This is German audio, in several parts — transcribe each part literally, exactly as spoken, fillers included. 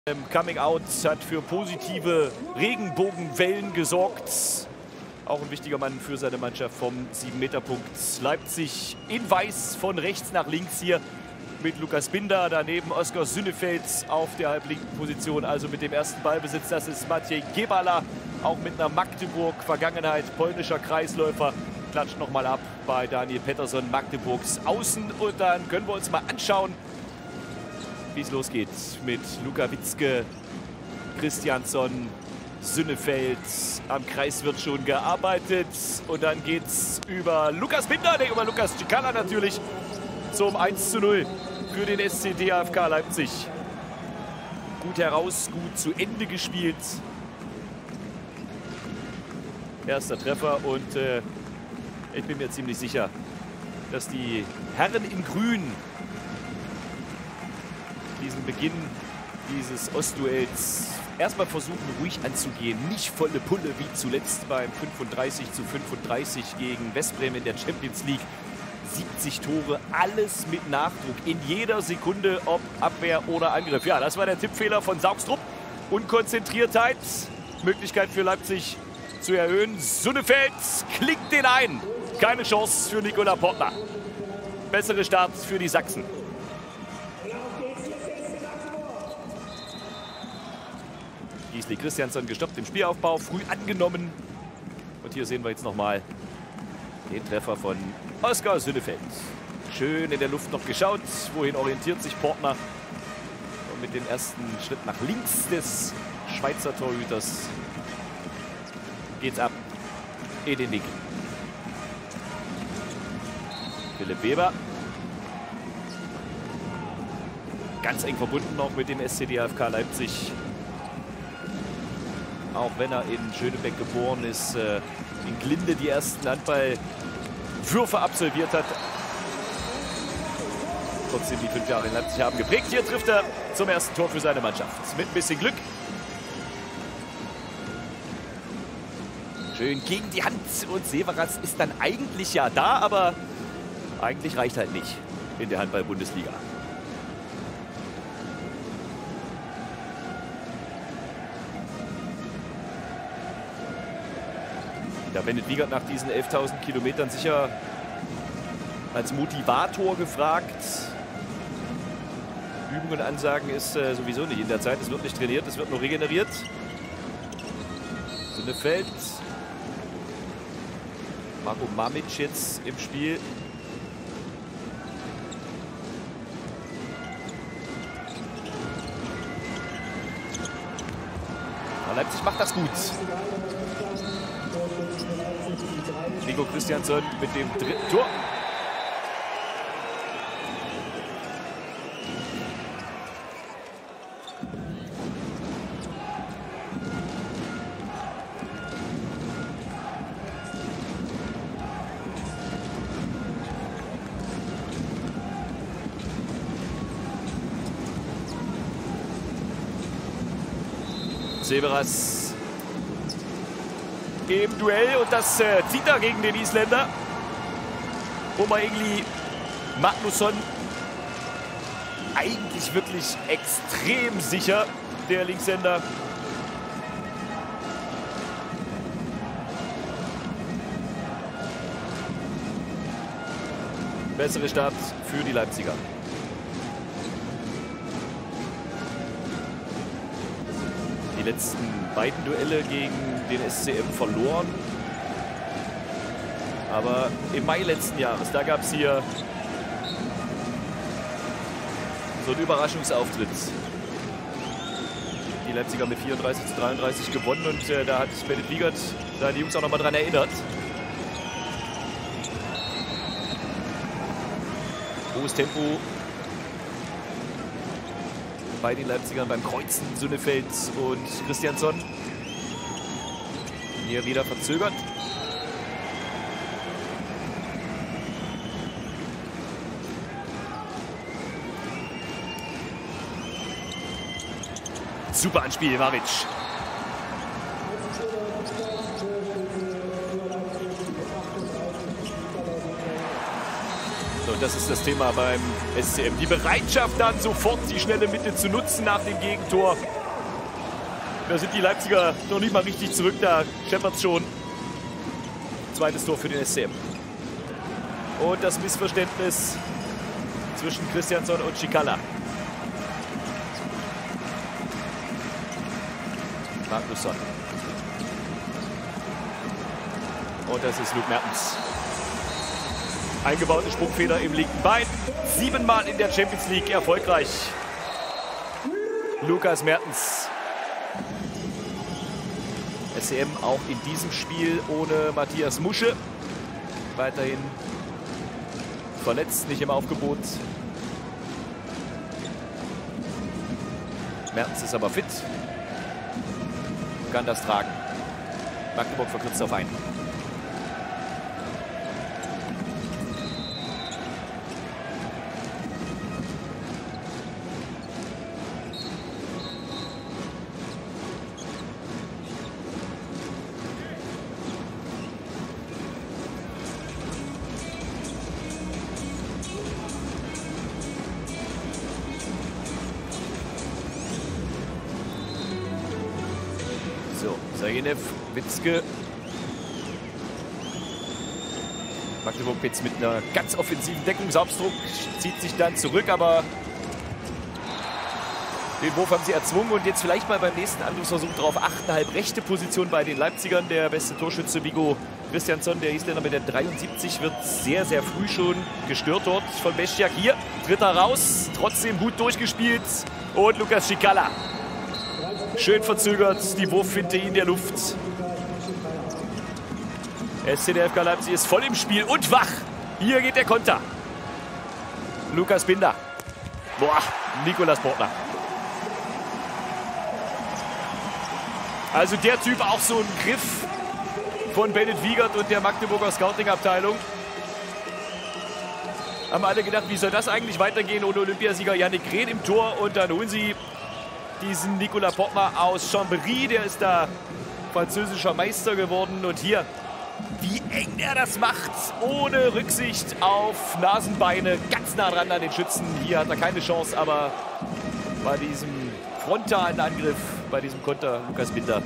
Im Coming Out hat für positive Regenbogenwellen gesorgt. Auch ein wichtiger Mann für seine Mannschaft vom sieben Meter Punkt. Leipzig in weiß von rechts nach links hier mit Lukas Binder. Daneben Oskar Sünnefeld auf der halblinken Position, also mit dem ersten Ballbesitz. Das ist Maciej Gebala, auch mit einer Magdeburg-Vergangenheit, polnischer Kreisläufer. Klatscht nochmal ab bei Daniel Pettersson, Magdeburgs Außen. Und dann können wir uns mal anschauen, wie es losgeht mit Luka Witzke, Christiansson, Sünnefeld. Am Kreis wird schon gearbeitet. Und dann geht es über Lukas Binder, nee, über Lukas Cicala natürlich, zum eins zu null für den S C D A F K Leipzig. Gut heraus, gut zu Ende gespielt. Erster Treffer und äh, ich bin mir ziemlich sicher, dass die Herren in Grün diesen Beginn dieses Ostduells erstmal versuchen, ruhig anzugehen. Nicht volle Pulle wie zuletzt beim fünfunddreißig zu fünfunddreißig gegen Westbrem in der Champions League. siebzig Tore, alles mit Nachdruck. In jeder Sekunde, ob Abwehr oder Angriff. Ja, das war der Tippfehler von Saugstrup. Unkonzentriertheit, Möglichkeit für Leipzig zu erhöhen. Sünnefeld klickt den ein. Keine Chance für Nikola Portner. Bessere Start für die Sachsen. Gisli Christiansson gestoppt im Spielaufbau, früh angenommen. Und hier sehen wir jetzt nochmal den Treffer von Oskar Sünnefeld. Schön in der Luft noch geschaut. Wohin orientiert sich Portner? Und mit dem ersten Schritt nach links des Schweizer Torhüters geht's ab in den Winkel. Philipp Weber. Ganz eng verbunden noch mit dem S C D A F K Leipzig. Auch wenn er in Schönebeck geboren ist, äh, in Glinde die ersten Handballwürfe absolviert hat. Trotzdem die fünf Jahre in Leipzig haben geprägt. Hier trifft er zum ersten Tor für seine Mannschaft. Mit ein bisschen Glück. Schön gegen die Hand. Und Severas ist dann eigentlich ja da, aber eigentlich reicht halt nicht in der Handball-Bundesliga. Da wendet Wiegert nach diesen elftausend Kilometern sicher als Motivator gefragt. Übungen ansagen ist äh, sowieso nicht in der Zeit. Es wird nicht trainiert, es wird nur regeneriert. Sünnefeld. Marko Mamic jetzt im Spiel. Aber Leipzig macht das gut. Nico Christiansson mit dem dritten Tor. Severas im Duell und das äh, zieht er gegen den Isländer. Oma-Egli Magnusson eigentlich wirklich extrem sicher, der Linkshänder. Bessere Start für die Leipziger. Die letzten beiden Duelle gegen den S C M verloren. Aber im Mai letzten Jahres, da gab es hier so einen Überraschungsauftritt. Die Leipziger mit vierunddreißig zu dreiunddreißig gewonnen und äh, da hat Bennett Wiegert seine Jungs auch noch mal dran erinnert. Hohes Tempo bei den Leipzigern beim Kreuzen. Sünnefeld und Christiansson. Hier wieder verzögert. Super Anspiel, Maric. So, Und das ist das Thema beim S C M. Die Bereitschaft dann sofort die schnelle Mitte zu nutzen nach dem Gegentor. Da sind die Leipziger noch nicht mal richtig zurück, da scheppert es schon. Zweites Tor für den S C M. Und das Missverständnis zwischen Christiansson und Cicala. Magnusson. Und das ist Luke Mertens. Eingebaute Sprungfehler im linken Bein. Siebenmal in der Champions League erfolgreich. Lukas Mertens. S C M auch in diesem Spiel ohne Matthias Musche. Weiterhin verletzt, nicht im Aufgebot. Mertens ist aber fit. Kann das tragen. Magdeburg verkürzt auf einen. So, Sajenev, Witzke. Magdeburg jetzt mit einer ganz offensiven Deckung. Saubstruck zieht sich dann zurück, aber den Wurf haben sie erzwungen. Und jetzt vielleicht mal beim nächsten Angriffsversuch darauf achten. Halb rechte Position bei den Leipzigern. Der beste Torschütze Viggo Christiansson, der Isländer mit der dreiundsiebzig, wird sehr, sehr früh schon gestört dort von Beschjak. Hier, dritter raus, trotzdem gut durchgespielt. Und Lukas Cicala. Schön verzögert, die Wurffinte in der Luft. S C D F K Leipzig ist voll im Spiel und wach. Hier geht der Konter. Lukas Binder. Boah, Nikolas Portner. Also der Typ auch so ein Griff von Bennett Wiegert und der Magdeburger Scouting-Abteilung. Haben alle gedacht, wie soll das eigentlich weitergehen ohne Olympiasieger Yannick Rehn im Tor. Und dann holen sie diesen Nicolas Portner aus Chambéry. Der ist da französischer Meister geworden. Und hier, wie eng er das macht, ohne Rücksicht auf Nasenbeine, ganz nah dran an den Schützen. Hier hat er keine Chance, aber bei diesem frontalen Angriff, bei diesem Konter, Lukas Binder,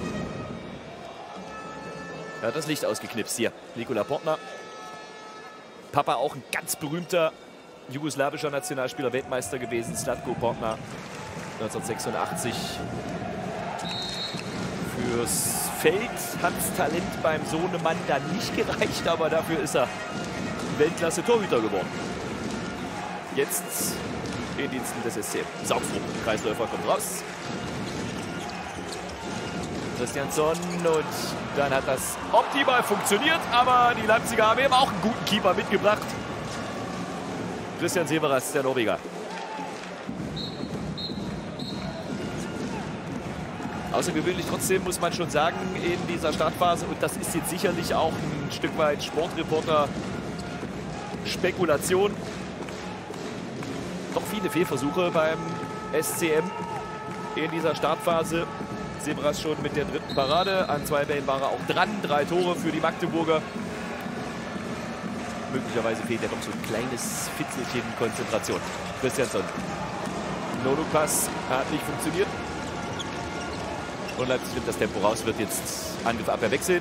er hat das Licht ausgeknipst. Hier, Nicolas Portner. Papa auch ein ganz berühmter jugoslawischer Nationalspieler, Weltmeister gewesen, Zlatko Portner. neunzehnhundertsechsundachtzig. Fürs Feld hat das Talent beim Sohnemann dann nicht gereicht, aber dafür ist er Weltklasse-Torhüter geworden. Jetzt in Diensten des S C M. Saugfrucht, Kreisläufer kommt raus. Christiansson und dann hat das optimal funktioniert, aber die Leipziger haben eben auch einen guten Keeper mitgebracht. Christian Severas, der Norweger. Außergewöhnlich trotzdem, muss man schon sagen, in dieser Startphase. Und das ist jetzt sicherlich auch ein Stück weit Sportreporter-Spekulation. Doch viele Fehlversuche beim S C M in dieser Startphase. Severas schon mit der dritten Parade. An zwei Bällen war er auch dran. Drei Tore für die Magdeburger. Möglicherweise fehlt ja doch so ein kleines Fitzelchen Konzentration. Christiansson. No-Look-Pass hat nicht funktioniert. Und Leipzig nimmt das Tempo raus, wird jetzt Angriff Abwehr wechseln.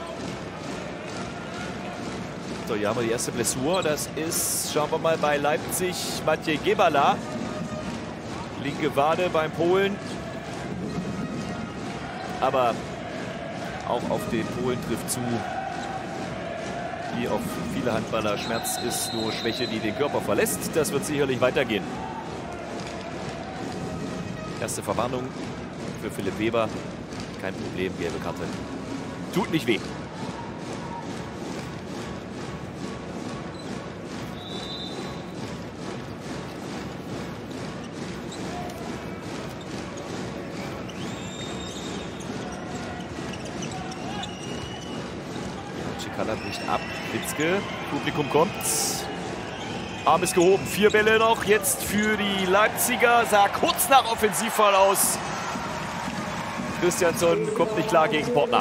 So, hier haben wir die erste Blessur. Das ist, schauen wir mal, bei Leipzig Maciej Gebala. Linke Wade beim Polen. Aber auch auf den Polen trifft zu, wie auf viele Handballer, Schmerz ist nur Schwäche, die den Körper verlässt. Das wird sicherlich weitergehen. Erste Verwarnung für Philipp Weber. Kein Problem, gelbe Karte. Tut nicht weh. Cicala bricht ab. Witzke. Publikum kommt. Arm ist gehoben. Vier Bälle noch. Jetzt für die Leipziger. Sah kurz nach Offensivfall aus. Christiansson kommt nicht klar gegen Portner.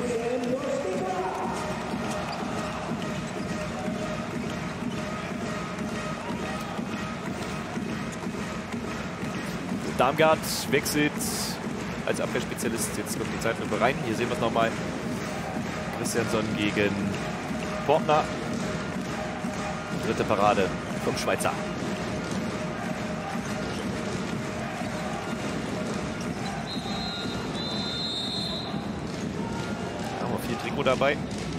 Darmgard wechselt als Abwehrspezialist. Jetzt kommt die Zeitlupe rein. Hier sehen wir es nochmal. Christiansson gegen Portner. Dritte Parade vom Schweizer. Haben wir viel Trikot dabei.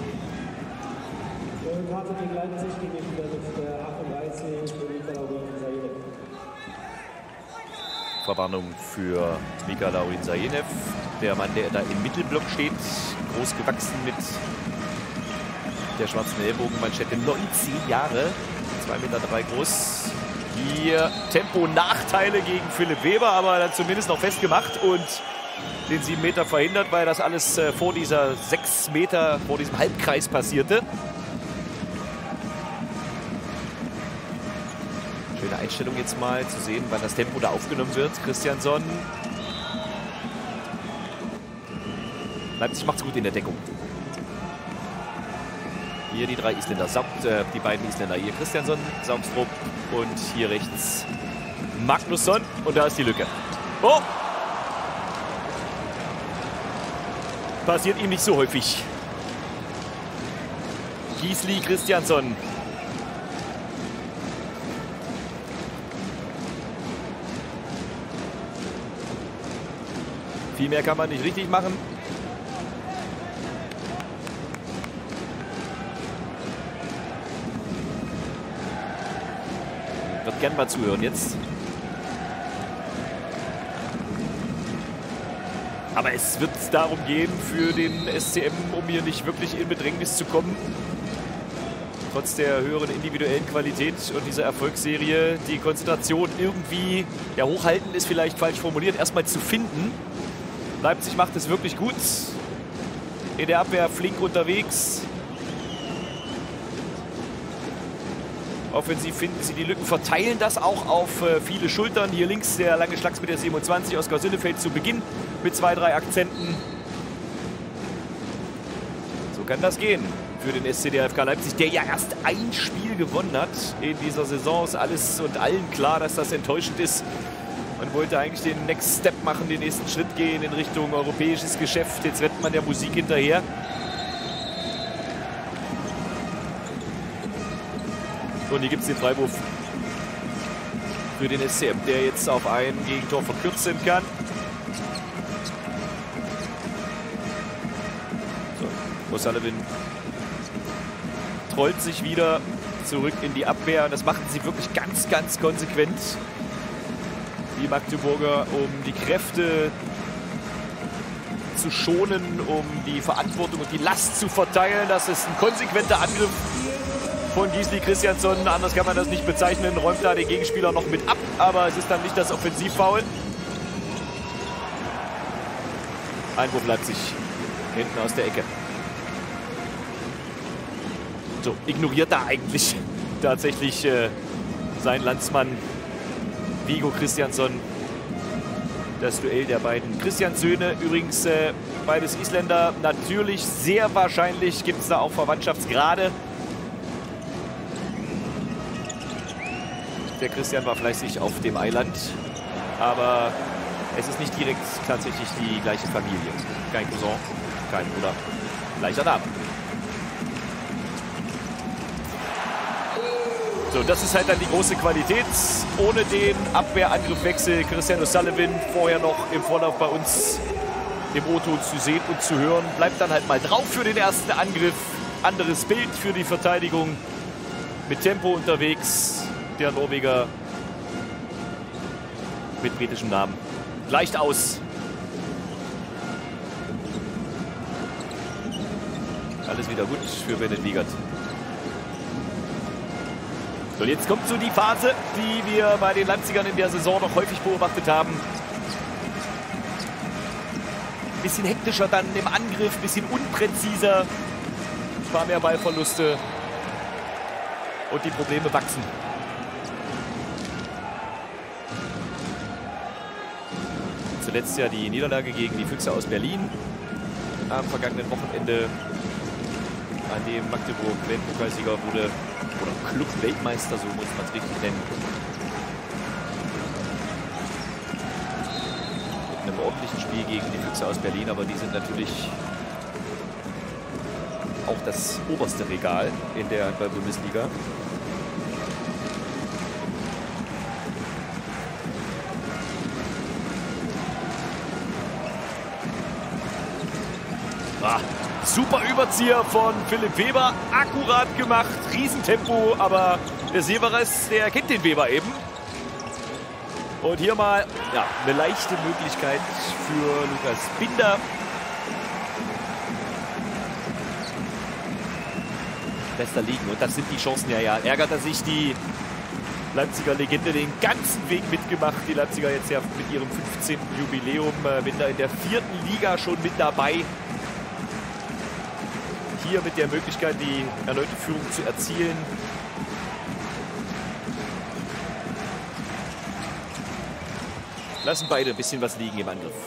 Verwarnung für Mika Laurin-Sajenev. Der Mann, der da im Mittelblock steht. Groß gewachsen mit der schwarzen Ellbogenmanschette. neunzehn Jahre. zwei Meter drei groß. Hier Tempo-Nachteile gegen Philipp Weber, aber dann zumindest noch festgemacht und den sieben Meter verhindert, weil das alles äh, vor dieser sechs Meter, vor diesem Halbkreis passierte. Schöne Einstellung jetzt mal zu sehen, wann das Tempo da aufgenommen wird. Christiansson. Leipzig macht's gut in der Deckung. Hier die drei Isländer, Saugt, äh, die beiden Isländer hier. Christiansson, Saugstrup und hier rechts Magnusson. Und da ist die Lücke. Oh! Passiert ihm nicht so häufig. Gisli Christiansson. Viel mehr kann man nicht richtig machen. Wird gern mal zuhören jetzt. Aber es wird darum gehen für den S C M, um hier nicht wirklich in Bedrängnis zu kommen. Trotz der höheren individuellen Qualität und dieser Erfolgsserie die Konzentration irgendwie, ja, hochhalten ist vielleicht falsch formuliert, erstmal zu finden. Leipzig macht es wirklich gut. In der Abwehr flink unterwegs. Offensiv finden sie die Lücken, verteilen das auch auf äh, viele Schultern. Hier links der lange Schlags mit der siebenundzwanzig, Oskar Sünnefeld zu Beginn mit zwei, drei Akzenten. So kann das gehen für den S C D F K Leipzig, der ja erst ein Spiel gewonnen hat in dieser Saison. Ist alles und allen klar, dass das enttäuschend ist. Man wollte eigentlich den Next Step machen, den nächsten Schritt gehen in Richtung europäisches Geschäft. Jetzt rennt man der Musik hinterher. Und hier gibt es den Freiwurf für den S C M, der jetzt auf ein Gegentor verkürzen kann. So, O'Sullivan trollt sich wieder zurück in die Abwehr. Das machen sie wirklich ganz, ganz konsequent. Die Magdeburger, um die Kräfte zu schonen, um die Verantwortung und die Last zu verteilen. Das ist ein konsequenter Angriff von Gisli Christiansson. Anders kann man das nicht bezeichnen. Räumt da den Gegenspieler noch mit ab, aber es ist dann nicht das Offensivfoul. Einwurf Leipzig hinten aus der Ecke. So, ignoriert da eigentlich tatsächlich äh, sein Landsmann Viggo Christiansson. Das Duell der beiden Christianssöhne, übrigens äh, beides Isländer. Natürlich, sehr wahrscheinlich gibt es da auch Verwandtschaftsgrade. Der Christian war fleißig auf dem Eiland, aber es ist nicht direkt tatsächlich die gleiche Familie. Kein Cousin, kein Bruder, gleicher Name. So, das ist halt dann die große Qualität. Ohne den Abwehrangriffwechsel Christian O'Sullivan, vorher noch im Vorlauf bei uns im O-Ton zu sehen und zu hören, bleibt dann halt mal drauf für den ersten Angriff. Anderes Bild für die Verteidigung. Mit Tempo unterwegs. Der Norweger mit britischem Namen. Leicht aus. Alles wieder gut für Bennett Wiegert. So, jetzt kommt so die Phase, die wir bei den Leipzigern in der Saison noch häufig beobachtet haben. Ein bisschen hektischer dann im Angriff, ein bisschen unpräziser. Ein paar mehr Ballverluste. Und die Probleme wachsen. Zuletzt ja die Niederlage gegen die Füchse aus Berlin am vergangenen Wochenende, an dem Magdeburg Weltpokalsieger wurde, oder Club-Weltmeister, so muss man es richtig nennen. ordentlichen Spiel gegen die Füchse aus Berlin, aber die sind natürlich auch das oberste Regal in der Handball-Bundesliga. Ah, super Überzieher von Philipp Weber, akkurat gemacht, Riesentempo, aber der Severes, der kennt den Weber eben. Und hier mal ja, eine leichte Möglichkeit für Lukas Binder. Bester liegen und das sind die Chancen ja, ja. Ärgert er sich, die Leipziger Legende den ganzen Weg mitgemacht. Die Leipziger jetzt ja mit ihrem fünfzehnten Jubiläum, äh, Binder in der vierten Liga schon mit dabei. Hier mit der Möglichkeit, die erneute Führung zu erzielen. Lassen beide ein bisschen was liegen im Angriff.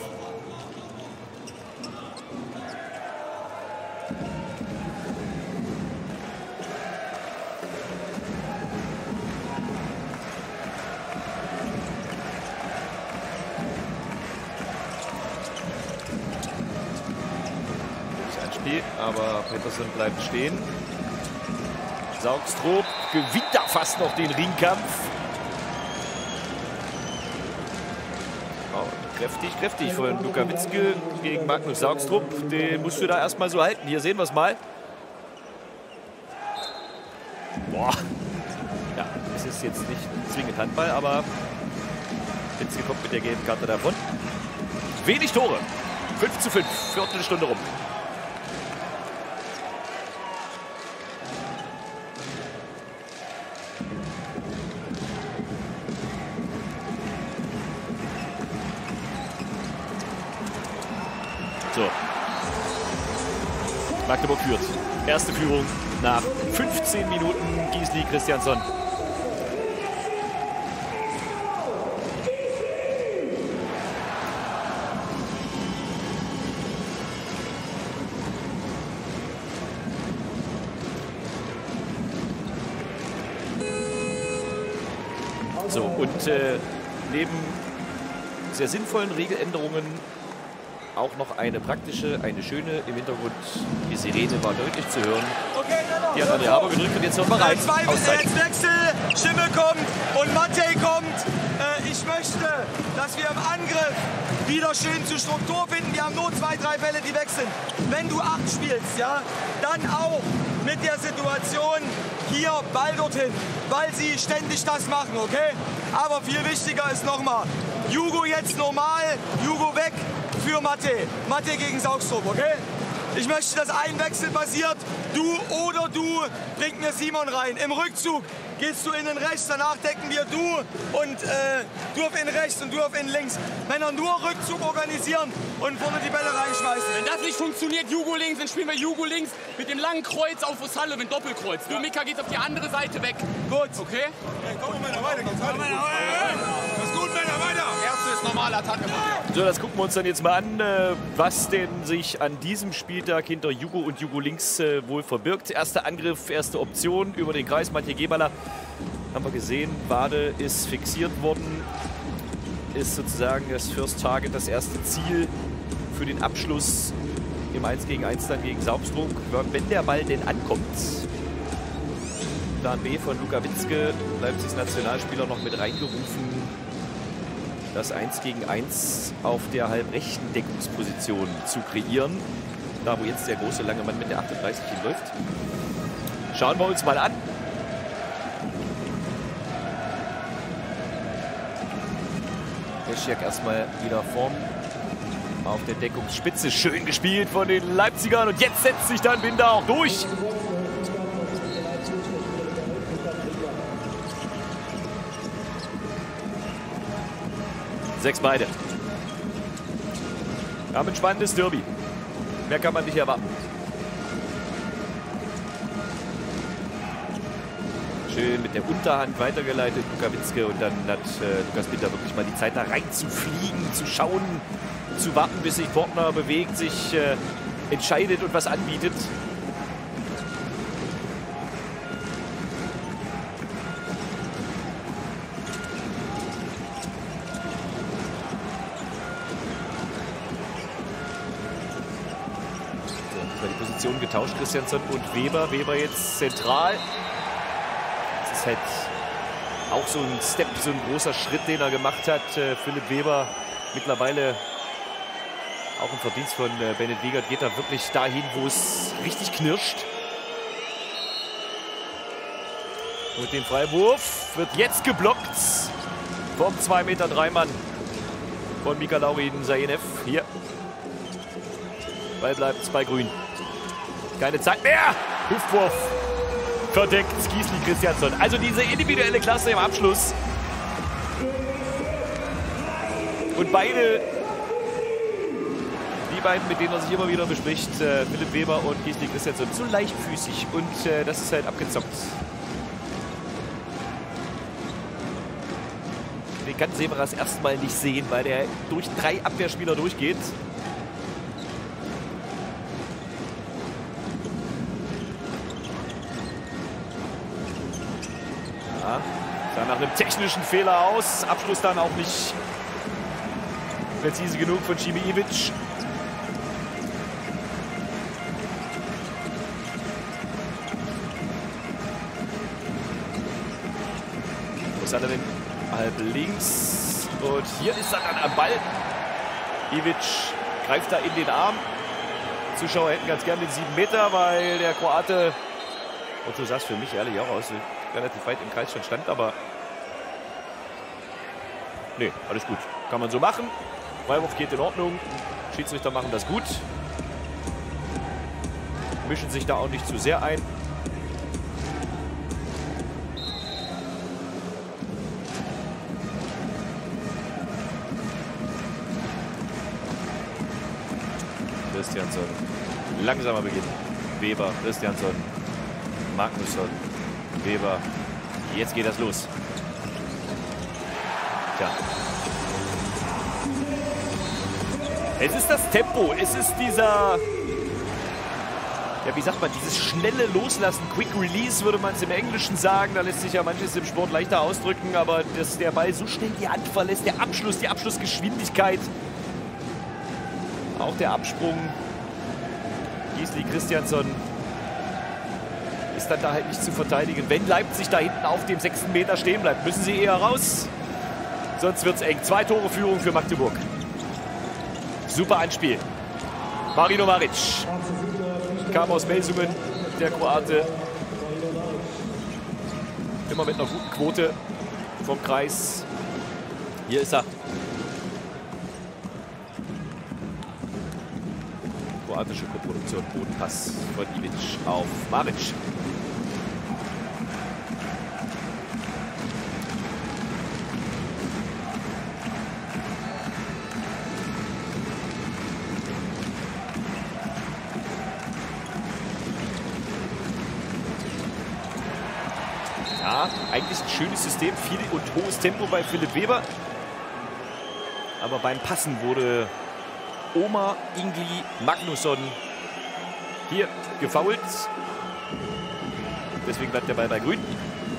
Aber Petersen bleibt stehen. Saugstrup gewinnt da fast noch den Ringkampf. Oh, kräftig, kräftig von Luka Witzke gegen Magnus Saugstrup. Den musst du da erstmal so halten. Hier sehen wir es mal. Boah. Ja, es ist jetzt nicht zwingend Handball, aber Witzke kommt mit der gelben Karte davon. Wenig Tore. fünf zu fünf. Viertelstunde rum. So. Magdeburg führt. Erste Führung nach fünfzehn Minuten. Gisli Christiansson. So, und äh, neben sehr sinnvollen Regeländerungen auch noch eine praktische, eine schöne im Hintergrund. Die Sirene war deutlich zu hören. Die hat an die Haber gedrückt und jetzt noch mal rein. Zwei Minuten Wechsel, Schimmel kommt und Mattei kommt. Äh, ich möchte, dass wir im Angriff wieder schön zur Struktur finden. Wir haben nur zwei, drei Fälle, die weg sind. Wenn du acht spielst, ja, dann auch mit der Situation hier Ball dorthin, weil sie ständig das machen, okay? Aber viel wichtiger ist nochmal, Jugo jetzt normal, Jugo weg für Mattei. Mattei gegen Saugstrup, okay? Ich möchte, dass ein Wechsel passiert. Du oder du, bringt mir Simon rein. Im Rückzug gehst du innen rechts, danach decken wir du und äh, du auf innen rechts und du auf innen links. Männer nur Rückzug organisieren und vorne die Bälle reinschmeißen. Wenn das nicht funktioniert, Jugo links, dann spielen wir Jugo links mit dem langen Kreuz auf O'Sullivan, Doppelkreuz. Ja. Nur Mika geht auf die andere Seite weg. Gut. Okay? Hey, komm, Männer, weiter geht's. Weiter. Das ist gut, Männer, weiter. Erste ist normale Attacke. So, das gucken wir uns dann jetzt mal an, äh, was denn sich an diesem Spieltag hinter Jugo und Jugo links äh, wohl verbirgt. Erster Angriff, erste Option über den Kreis. Mattei Geballer haben wir gesehen. Wade ist fixiert worden. Ist sozusagen das First Target, das erste Ziel für den Abschluss im eins gegen eins dann gegen Saugstrup. Wenn der Ball denn ankommt. Plan B von Luka Witzke, Leipzigs Nationalspieler, noch mit reingerufen. Das eins gegen eins auf der halbrechten Deckungsposition zu kreieren. Da, wo jetzt der große lange Mann mit der achtunddreißig hinläuft. Schauen wir uns mal an. Peschjak erstmal wieder vorn auf der Deckungsspitze. Schön gespielt von den Leipzigern. Und jetzt setzt sich dann Binder auch durch. Sechs beide. Wir haben ein spannendes Derby. Mehr kann man nicht erwarten. Schön mit der Unterhand weitergeleitet, Luka Witzke. Und dann hat äh, Lukas Binder wirklich mal die Zeit, da reinzufliegen, zu schauen, zu warten, bis sich Portner bewegt, sich äh, entscheidet und was anbietet. die Position getauscht, Christiansson und Weber. Weber jetzt zentral. Das ist halt auch so ein Step, so ein großer Schritt, den er gemacht hat. Äh, Philipp Weber mittlerweile auch im Verdienst von äh, Bennett Wiegert geht er wirklich dahin, wo es richtig knirscht. Und den Freiwurf wird jetzt geblockt vom zwei Meter drei Mann von Mikalaurin Sajenev. Hier. Ball bleibt bei Grün. Keine Zeit mehr. Hüftwurf. Verdeckt Gisli Christiansson. Also diese individuelle Klasse im Abschluss. Und beide, die beiden, mit denen er sich immer wieder bespricht, äh, Philipp Weber und Gisli Christiansson, zu leichtfüßig. Und äh, das ist halt abgezockt. Den kann Severas erstmal nicht sehen, weil der durch drei Abwehrspieler durchgeht. Ja, sah nach einem technischen Fehler aus. Abschluss dann auch nicht präzise genug von Šimijević. Was hat er denn? Halb links. Und hier ist er dann am Ball. Ivic greift da in den Arm. Zuschauer hätten ganz gerne den sieben Meter, weil der Kroate, und so sah es für mich ehrlich auch aus, relativ weit im Kreis schon stand, aber nee, alles gut. Kann man so machen. Freiwurf geht in Ordnung. Schiedsrichter machen das gut. Mischen sich da auch nicht zu sehr ein. Christiansson. Langsamer Beginn. Weber, Christiansson, Magnusson, Weber. Jetzt geht das los. Tja. Es ist das Tempo. Es ist dieser, ja, wie sagt man, dieses schnelle Loslassen. Quick Release würde man es im Englischen sagen. Da lässt sich ja manches im Sport leichter ausdrücken. Aber dass der Ball so schnell die Hand verlässt, der Abschluss, die Abschlussgeschwindigkeit. Auch der Absprung. Gisli Christiansson ist dann da halt nicht zu verteidigen. Wenn Leipzig da hinten auf dem sechsten Meter stehen bleibt, müssen sie eher raus. Sonst wird es eng. Zwei Tore Führung für Magdeburg. Super Anspiel. Marino Maric kam aus Melsungen, der Kroate. Immer mit einer guten Quote vom Kreis. Hier ist er. Kroatische Koproduktion, Bodenpass von Ivic auf Maric. Ja, eigentlich ein schönes System, viel und hohes Tempo bei Philipp Weber. Aber beim Passen wurde Omar Ingli Magnusson hier gefoult. Deswegen bleibt der Ball bei Grün.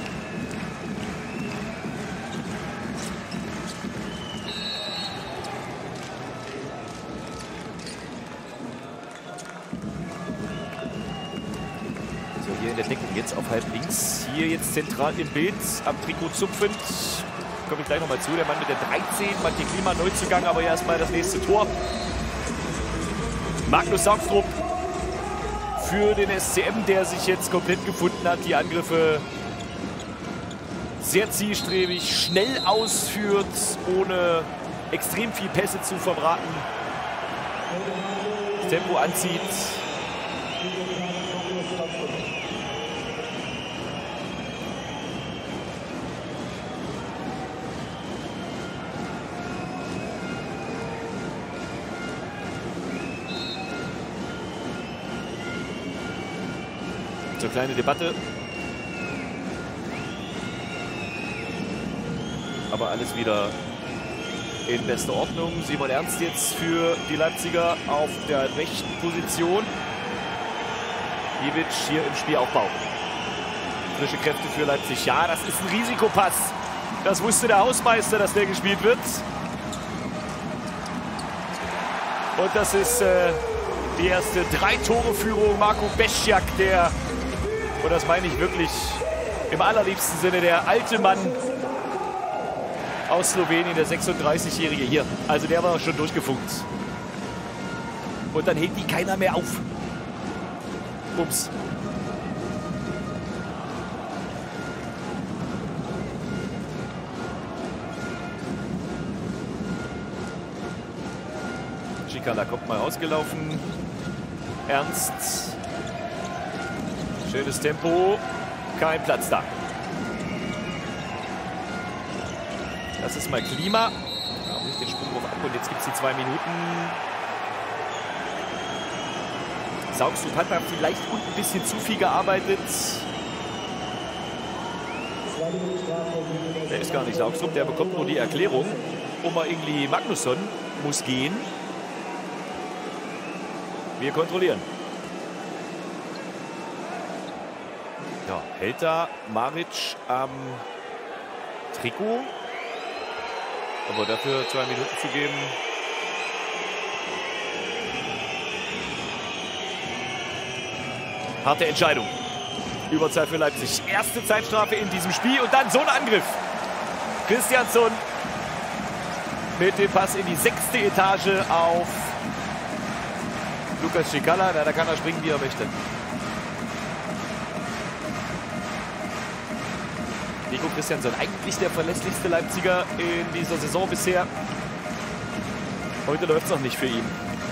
So, hier in der Deckung jetzt auf halb links. Hier jetzt zentral im Bild am Trikot zupfend. Komme ich gleich nochmal zu. Der Mann mit der dreizehn, Matthias Klima, Neuzugang, aber erstmal das nächste Tor. Magnus Saugstrup für den S C M, der sich jetzt komplett gefunden hat, die Angriffe sehr zielstrebig, schnell ausführt, ohne extrem viel Pässe zu verbraten. Das Tempo anzieht. So eine kleine Debatte. Aber alles wieder in bester Ordnung. Simon Ernst jetzt für die Leipziger auf der rechten Position. Ivic hier im Spielaufbau. Frische Kräfte für Leipzig. Ja, das ist ein Risikopass. Das wusste der Hausmeister, dass der gespielt wird. Und das ist äh, Die erste Drei-Tore-Führung. Marco Beschjak, der, und das meine ich wirklich im allerliebsten Sinne, der alte Mann aus Slowenien, der sechsunddreißigjährige hier. Also der war schon durchgefunkt. Und dann hebt die keiner mehr auf. Ups. Schikala kommt mal rausgelaufen. Ernst. Schönes Tempo. Kein Platz da. Das ist mal Klima. Auch nicht den Sprung drauf ab. Und jetzt gibt es die zwei Minuten. Saugstrup hat da vielleicht unten ein bisschen zu viel gearbeitet. Der ist gar nicht Saugstrup. Der bekommt nur die Erklärung. Oma Ingli Magnusson muss gehen. Wir kontrollieren. Ja, hält da Maric am Trikot. Aber dafür zwei Minuten zu geben. Harte Entscheidung. Überzahl für Leipzig. Erste Zeitstrafe in diesem Spiel und dann so ein Angriff. Christiansson mit dem Pass in die sechste Etage auf Lukas Schikala. Da kann er springen, wie er möchte. Nico Christiansson, eigentlich der verlässlichste Leipziger in dieser Saison bisher. Heute läuft es noch nicht für ihn.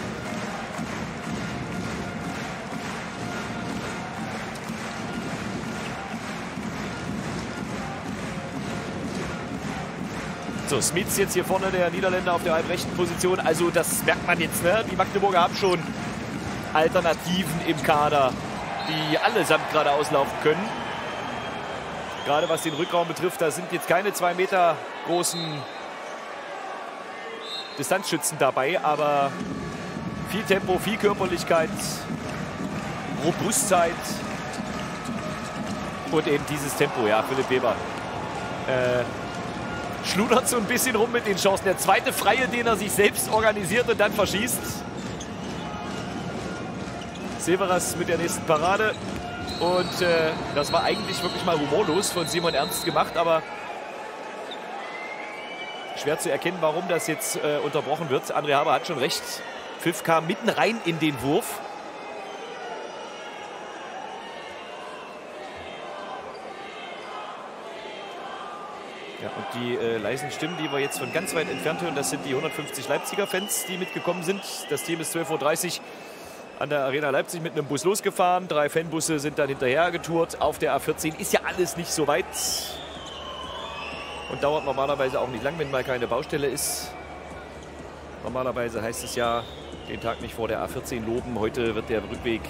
So, Smits jetzt hier vorne, der Niederländer auf der halbrechten Position. Also das merkt man jetzt, ne? Die Magdeburger haben schon Alternativen im Kader, die allesamt gerade auslaufen können. Gerade was den Rückraum betrifft, da sind jetzt keine zwei Meter großen Distanzschützen dabei, aber viel Tempo, viel Körperlichkeit, Robustheit und eben dieses Tempo. Ja, Philipp Weber äh, schludert so ein bisschen rum mit den Chancen. Der zweite Freie, den er sich selbst organisiert und dann verschießt. Severas mit der nächsten Parade. Und äh, das war eigentlich wirklich mal humorlos von Simon Ernst gemacht, aber schwer zu erkennen, warum das jetzt äh, unterbrochen wird. André Haber hat schon recht. Pfiff kam mitten rein in den Wurf. Ja, und die äh, leisen Stimmen, die wir jetzt von ganz weit entfernt hören, das sind die hundertfünfzig Leipziger Fans, die mitgekommen sind. Das Team ist zwölf Uhr dreißig an der Arena Leipzig mit einem Bus losgefahren. Drei Fanbusse sind dann hinterher getourt auf der A vierzehn. Ist ja alles nicht so weit und dauert normalerweise auch nicht lang, wenn mal keine Baustelle ist. Normalerweise heißt es ja, den Tag nicht vor der A vierzehn loben. Heute wird der Rückweg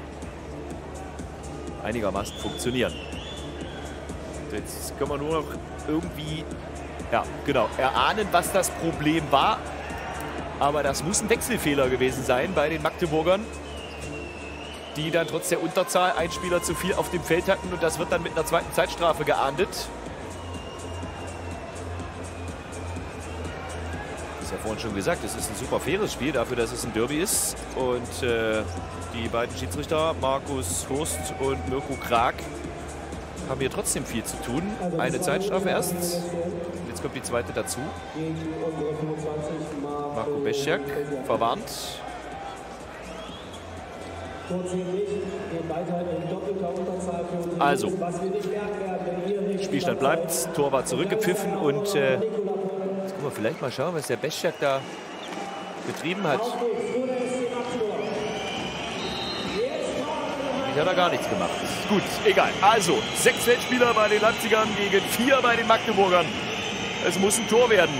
einigermaßen funktionieren. Jetzt können wir nur noch irgendwie, ja genau, erahnen, was das Problem war. Aber das muss ein Wechselfehler gewesen sein bei den Magdeburgern, die dann trotz der Unterzahl einen Spieler zu viel auf dem Feld hatten. Und das wird dann mit einer zweiten Zeitstrafe geahndet. Das ist ja vorhin schon gesagt, es ist ein super faires Spiel dafür, dass es ein Derby ist. Und äh, die beiden Schiedsrichter, Markus Hurst und Mirko Krag, haben hier trotzdem viel zu tun. Eine Zeitstrafe erst. Jetzt kommt die zweite dazu. Marco Beschjak verwarnt. Also, Spielstand bleibt. Tor war zurückgepfiffen und äh, jetzt können wir vielleicht mal schauen, was der Beschjak da betrieben hat. Hat er gar nichts gemacht. Gut, egal. Also, sechs Feldspieler bei den Leipzigern gegen vier bei den Magdeburgern. Es muss ein Tor werden.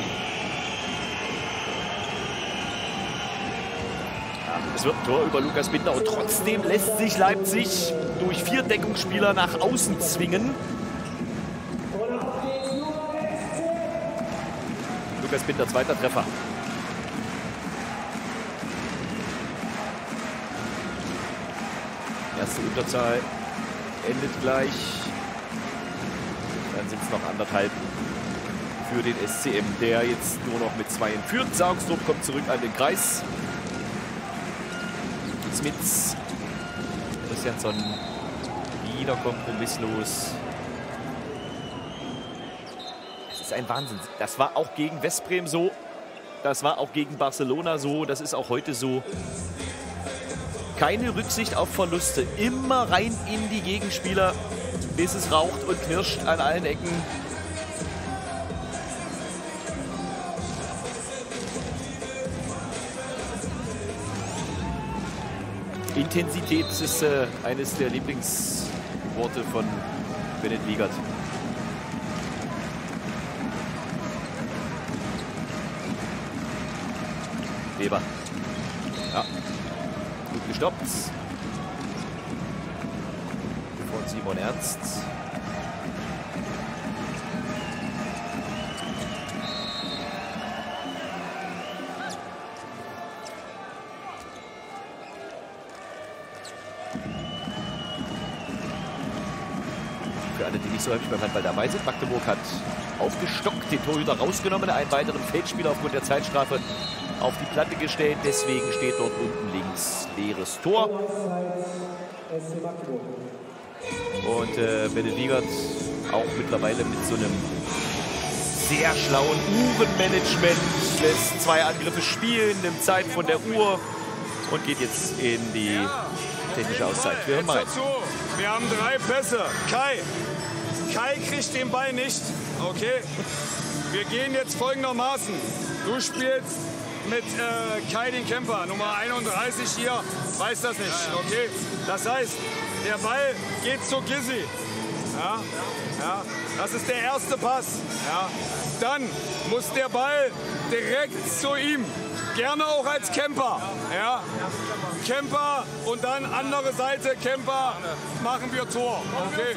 Ja, es wird ein Tor über Lukas Binder und trotzdem lässt sich Leipzig durch vier Deckungsspieler nach außen zwingen. Lukas Binder, zweiter Treffer. Erste Unterzahl endet gleich. Dann sind es noch anderthalb für den S C M, der jetzt nur noch mit Zweien führt. Saugstrup kommt zurück an den Kreis. Smits. Christiansson wieder kompromisslos. Das ist ein Wahnsinn. Das war auch gegen Westbrem so. Das war auch gegen Barcelona so. Das ist auch heute so. Keine Rücksicht auf Verluste. Immer rein in die Gegenspieler, bis es raucht und knirscht an allen Ecken. Intensität ist äh, eines der Lieblingsworte von Bennett Wiegert. Weber. Ja. Gut gestoppt. Von Simon Ernst. Für alle, die nicht so häufig beim Handball dabei sind, Magdeburg hat aufgestockt, den Torhüter rausgenommen, einen weiteren Feldspieler aufgrund der Zeitstrafe auf die Platte gestellt. Deswegen steht dort unten links leeres Tor. Und äh, Bennett Wiegert auch mittlerweile mit so einem sehr schlauen Uhrenmanagement lässt zwei Angriffe spielen, nimmt Zeit von der Uhr und geht jetzt in die technische Auszeit. Wir hören mal rein. Wir haben drei Pässe. Kai. Kai kriegt den Ball nicht. Okay. Wir gehen jetzt folgendermaßen. Du spielst mit äh, Kai den Kämpfer, Nummer einunddreißig hier, weiß das nicht. Okay. Das heißt, der Ball geht zu Gissi. Ja. Ja. Das ist der erste Pass. Ja. Dann muss der Ball direkt zu ihm. Gerne auch als Camper. Ja. Camper und dann andere Seite, Camper, machen wir Tor. Okay.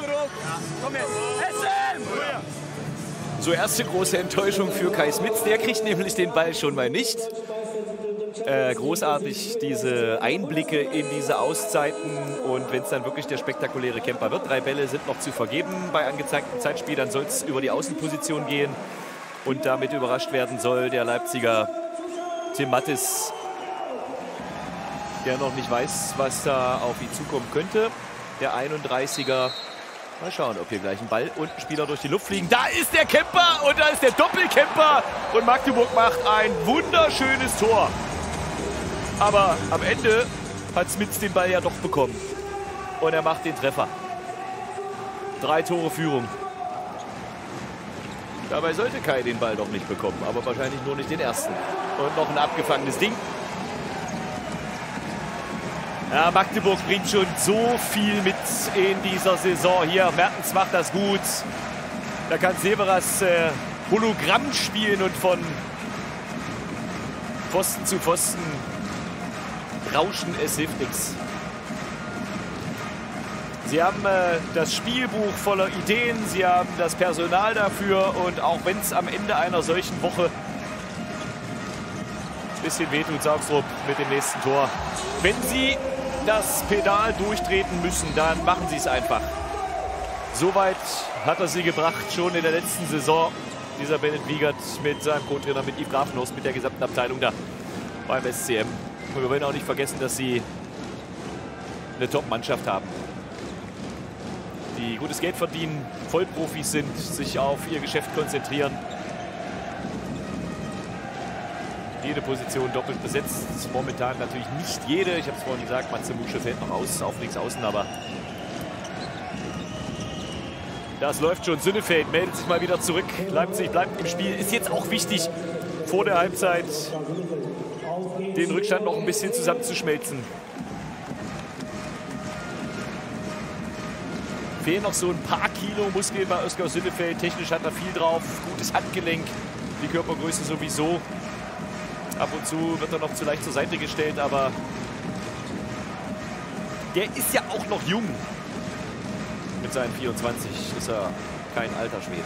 So, erste große Enttäuschung für Kai Smits. Der kriegt nämlich den Ball schon mal nicht. Äh, großartig diese Einblicke in diese Auszeiten. Und wenn es dann wirklich der spektakuläre Camper wird, drei Bälle sind noch zu vergeben bei angezeigtem Zeitspiel, dann soll es über die Außenposition gehen. Und damit überrascht werden soll der Leipziger Tim Mattis, der noch nicht weiß, was da auf ihn zukommen könnte. Der einunddreißiger. Mal schauen, ob hier gleich ein Ball und ein Spieler durch die Luft fliegen. Da ist der Camper und da ist der Doppelcamper. Und Magdeburg macht ein wunderschönes Tor. Aber am Ende hat Smits den Ball ja doch bekommen. Und er macht den Treffer. Drei Tore Führung. Dabei sollte Kai den Ball doch nicht bekommen, aber wahrscheinlich nur nicht den ersten. Und noch ein abgefangenes Ding. Ja, Magdeburg bringt schon so viel mit in dieser Saison hier. Mertens macht das gut. Da kann Severas äh, Hologramm spielen und von Pfosten zu Pfosten rauschen. Es hilft nichts. Sie haben äh, das Spielbuch voller Ideen. Sie haben das Personal dafür. Und auch wenn es am Ende einer solchen Woche ein bisschen wehtut, Saugstrup mit dem nächsten Tor. Wenn Sie das Pedal durchtreten müssen, dann machen Sie es einfach. Soweit hat er sie gebracht, schon in der letzten Saison. Dieser Bennett Wiegert mit seinem Co-Trainer, mit Yves Grafenhorst, mit der gesamten Abteilung da beim S C M. Und wir wollen auch nicht vergessen, dass sie eine Top-Mannschaft haben, die gutes Geld verdienen, Vollprofis sind, sich auf ihr Geschäft konzentrieren. Jede Position doppelt besetzt. Momentan natürlich nicht jede. Ich habe es vorhin gesagt, Matze Musche fällt noch aus, auf links außen, aber das läuft schon. Sünnefeld meldet sich mal wieder zurück. Leipzig bleibt im Spiel. Ist jetzt auch wichtig, vor der Halbzeit den Rückstand noch ein bisschen zusammenzuschmelzen. Fehlen noch so ein paar Kilo Muskeln bei Oskar Sünnefeld. Technisch hat er viel drauf. Gutes Handgelenk. Die Körpergröße sowieso. Ab und zu wird er noch zu leicht zur Seite gestellt, aber der ist ja auch noch jung. Mit seinen vierundzwanzig ist er kein alter Schwede.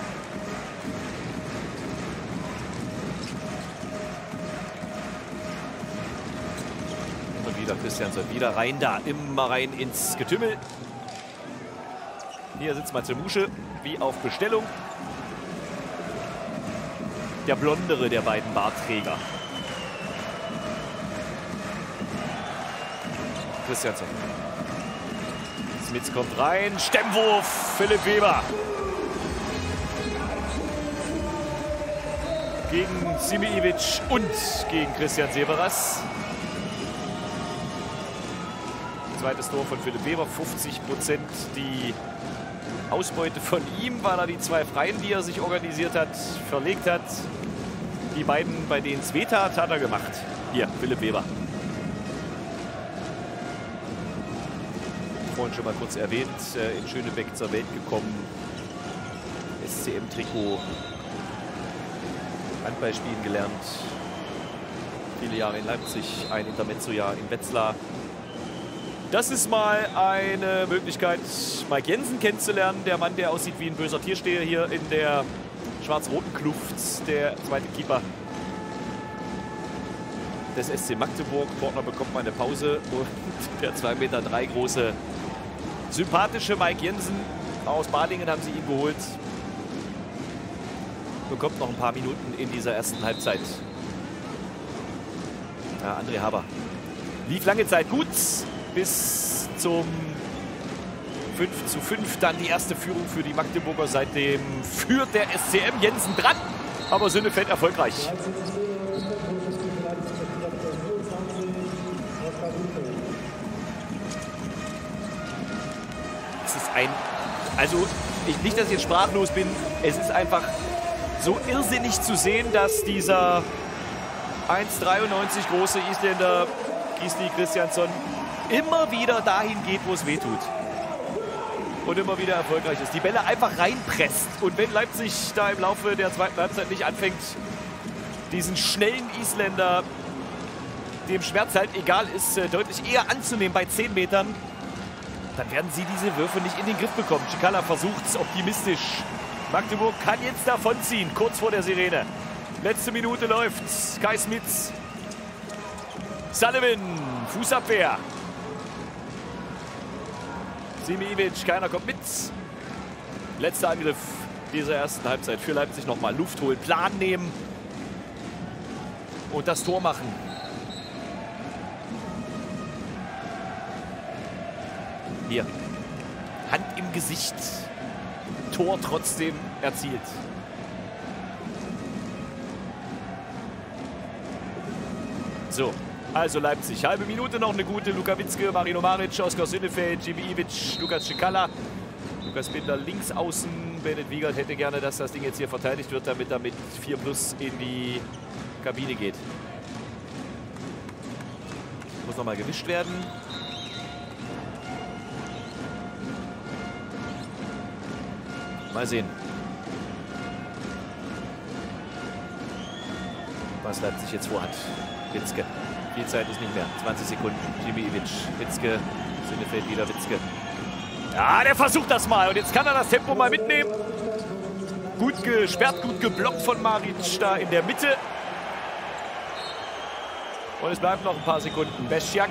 Und wieder Christiansson, wieder rein da, immer rein ins Getümmel. Hier sitzt Matze Musche, wie auf Bestellung. Der blondere der beiden Bartträger. Christiansen. Smits kommt rein. Stemmwurf. Philipp Weber. Gegen Simijevic und gegen Christian Severas. Zweites Tor von Philipp Weber. fünfzig Prozent die Ausbeute von ihm, weil er die zwei Freien, die er sich organisiert hat, verlegt hat. Die beiden, bei denen es weh tat, hat er gemacht. Hier, Philipp Weber. Vorhin schon mal kurz erwähnt, äh, in Schönebeck zur Welt gekommen. S C M-Trikot. Handball spielen gelernt. Viele Jahre in Leipzig, ein Intermezzo-Jahr in Wetzlar. Das ist mal eine Möglichkeit, Mike Jensen kennenzulernen. Der Mann, der aussieht wie ein böser Tiersteher hier in der schwarz-roten Kluft. Der zweite Keeper des S C Magdeburg. Portner bekommt mal eine Pause. Und der zwei Meter drei große, sympathische Mike Jensen aus Balingen haben sie ihn geholt. Bekommt noch ein paar Minuten in dieser ersten Halbzeit. Ja, André Haber lief lange Zeit gut. Bis zum fünf zu fünf dann die erste Führung für die Magdeburger. Seitdem führt der S C M. Jensen dran, aber Sönnefeld erfolgreich. Es ist ein, also ich, nicht, dass ich jetzt sprachlos bin, es ist einfach so irrsinnig zu sehen, dass dieser eins Komma dreiundneunzig große Isländer Gisli Kristjansson immer wieder dahin geht, wo es weh tut. Und immer wieder erfolgreich ist. Die Bälle einfach reinpresst. Und wenn Leipzig da im Laufe der zweiten Halbzeit nicht anfängt, diesen schnellen Isländer, dem Schmerz halt egal ist, deutlich eher anzunehmen bei zehn Metern, dann werden sie diese Würfe nicht in den Griff bekommen. Chikala versucht es optimistisch. Magdeburg kann jetzt davonziehen, kurz vor der Sirene. Letzte Minute läuft. Kai Smits. Sullivan, Fußabwehr. Simijevic, keiner kommt mit. Letzter Angriff dieser ersten Halbzeit für Leipzig. Nochmal Luft holen, Plan nehmen und das Tor machen. Hier, Hand im Gesicht. Tor trotzdem erzielt. So. Also Leipzig, halbe Minute noch eine gute. Luka Witzke, Marino Maric, Oskar Sönnefeld, Simijevic, Lukas Chikala. Lukas Binder links außen. Bennett Wiegert hätte gerne, dass das Ding jetzt hier verteidigt wird, damit er mit vier plus in die Kabine geht. Muss nochmal gewischt werden. Mal sehen, was Leipzig jetzt vorhat. Witzke. Viel Zeit ist nicht mehr. zwanzig Sekunden. Simijevic, Witzke, Sönnefeld wieder Witzke. Ja, der versucht das mal. Und jetzt kann er das Tempo mal mitnehmen. Gut gesperrt, gut geblockt von Maric da in der Mitte. Und es bleiben noch ein paar Sekunden. Beschjak.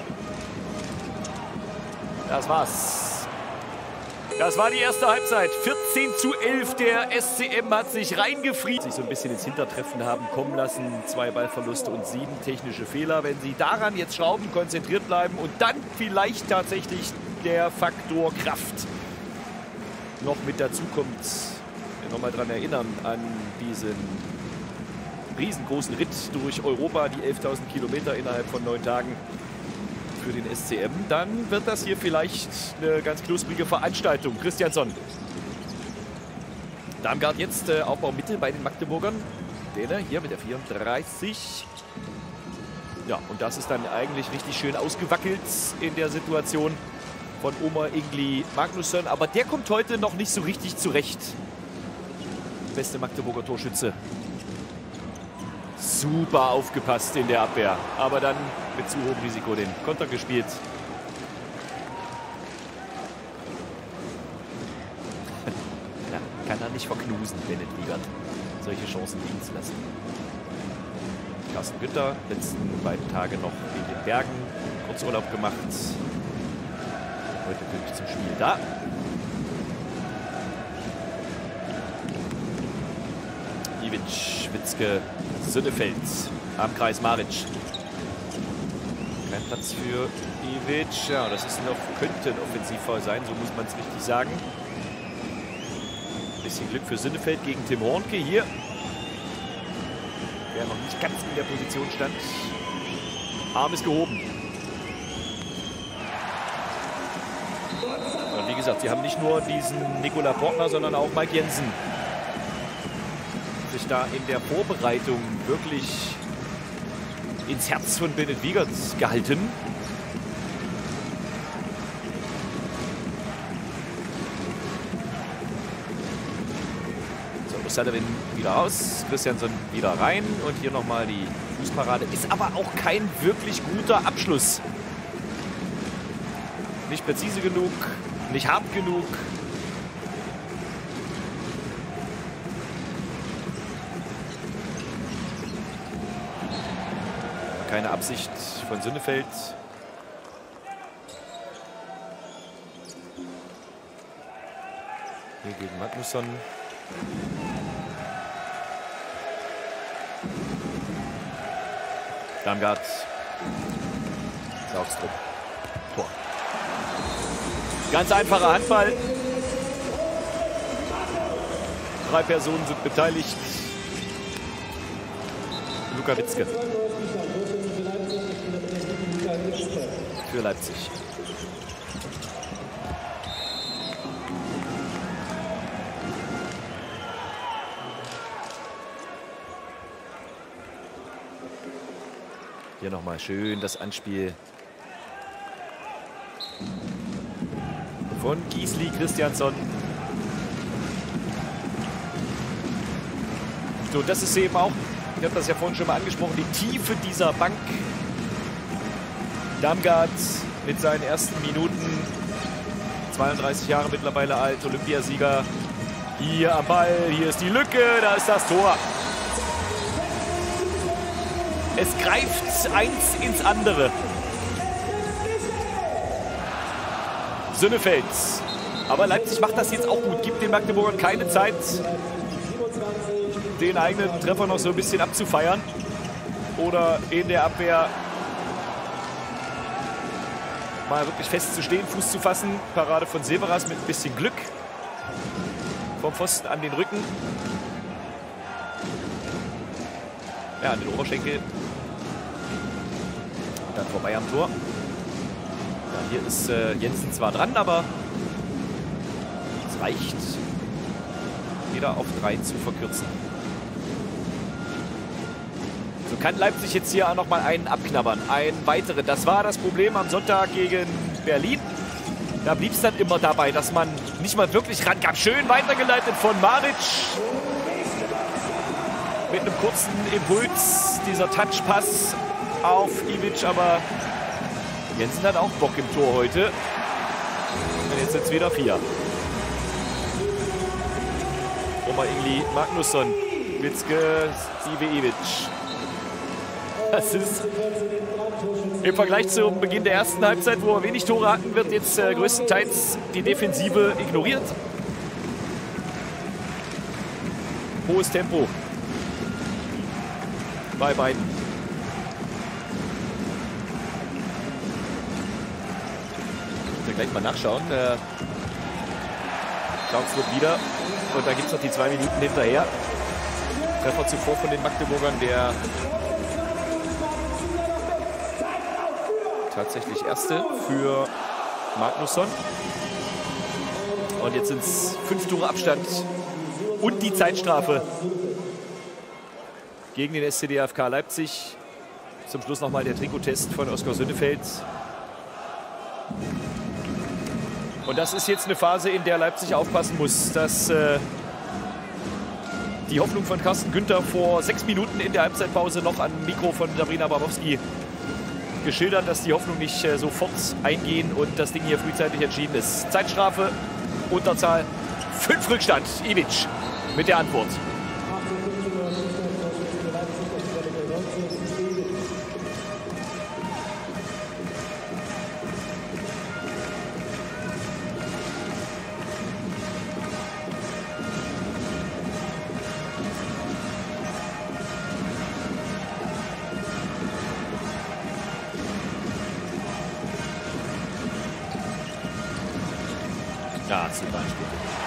Das war's. Das war die erste Halbzeit. vierzehn zu elf. Der S C M hat sich reingefrieden. Sich so ein bisschen ins Hintertreffen haben kommen lassen. Zwei Ballverluste und sieben technische Fehler. Wenn sie daran jetzt schrauben, konzentriert bleiben und dann vielleicht tatsächlich der Faktor Kraft noch mit dazu kommt. Nochmal daran erinnern an diesen riesengroßen Ritt durch Europa, die elftausend Kilometer innerhalb von neun Tagen. Für den S C M, dann wird das hier vielleicht eine ganz knusprige Veranstaltung. Kristjansson. Darmgard jetzt äh, Aufbau Mitte bei den Magdeburgern. Der hier mit der vierunddreißig. Ja, und das ist dann eigentlich richtig schön ausgewackelt in der Situation von Omar Ingli Magnusson. Aber der kommt heute noch nicht so richtig zurecht. Beste Magdeburger Torschütze. Super aufgepasst in der Abwehr. Aber dann mit zu hohem Risiko den Konter gespielt. Ja, kann er nicht verknusen, Bennett Wiegert, solche Chancen liegen zu lassen. Carsten Günther, letzten beiden Tage noch in den Bergen Kurzurlaub gemacht. Heute pünktlich zum Spiel da. Ivic, Witzke, Sönnefeld am Kreis Maric. Kein Platz für Ivic. Ja, das ist noch, könnte ein Offensivfoul sein, so muss man es richtig sagen. Bisschen Glück für Sinnefeld gegen Tim Hornke hier. Der noch nicht ganz in der Position stand. Arm ist gehoben. Und wie gesagt, sie haben nicht nur diesen Nikola Portner, sondern auch Mike Jensen sich da in der Vorbereitung wirklich ins Herz von Bennett Wiegert gehalten. So, O'Sullivan wieder raus, Christiansson wieder rein und hier nochmal die Fußparade. Ist aber auch kein wirklich guter Abschluss. Nicht präzise genug, nicht hart genug. Keine Absicht von Sinnefeld. Hier gegen Magnusson. Damgard. Saugstrup. Tor. Ganz einfacher Handball. Drei Personen sind beteiligt. Luka Witzke. Für Leipzig. Hier nochmal schön das Anspiel von Gisli Christiansson. So, das ist eben auch, ich habe das ja vorhin schon mal angesprochen, die Tiefe dieser Bank. Damgard mit seinen ersten Minuten, zweiunddreißig Jahre mittlerweile alt, Olympiasieger. Hier am Ball, hier ist die Lücke, da ist das Tor. Es greift eins ins andere. Sinnefeld. Aber Leipzig macht das jetzt auch gut, gibt den Magdeburgern keine Zeit, den eigenen Treffer noch so ein bisschen abzufeiern. Oder in der Abwehr mal wirklich festzustehen, Fuß zu fassen. Parade von Severas mit ein bisschen Glück. Vom Pfosten an den Rücken. Ja, an den Oberschenkel. Und dann vorbei am Tor. Ja, hier ist äh, Jensen zwar dran, aber es reicht, wieder auf drei zu verkürzen. So kann Leipzig jetzt hier auch noch mal einen abknabbern. Einen weiteren. Das war das Problem am Sonntag gegen Berlin. Da blieb es dann immer dabei, dass man nicht mal wirklich rankam. Schön weitergeleitet von Maric. Mit einem kurzen Impuls. Dieser Touchpass auf Ivic. Aber Jensen hat auch Bock im Tor heute. Und jetzt sind es wieder vier. Oma Ingli, Magnusson, Witzke, Sive Ivic. Das ist im Vergleich zum Beginn der ersten Halbzeit, wo wir wenig Tore hatten, wird jetzt äh, größtenteils die Defensive ignoriert. Hohes Tempo bei beiden. Ich will gleich mal nachschauen. Äh, Schaumslup wieder. Und dann gibt es noch die zwei Minuten hinterher. Treffer zuvor von den Magdeburgern, der tatsächlich erste für Magnusson. Und jetzt sind es fünf Tore Abstand und die Zeitstrafe gegen den S C D F K Leipzig. Zum Schluss nochmal der Trikottest von Oskar Sinnefeld. Und das ist jetzt eine Phase, in der Leipzig aufpassen muss, dass äh, die Hoffnung von Carsten Günther vor sechs Minuten in der Halbzeitpause noch am Mikro von Sabrina Barbowski geschildert, dass die Hoffnung nicht äh, sofort eingehen und das Ding hier frühzeitig entschieden ist. Zeitstrafe, Unterzahl, fünf Rückstand. Ivic mit der Antwort. Ja, super Spiel.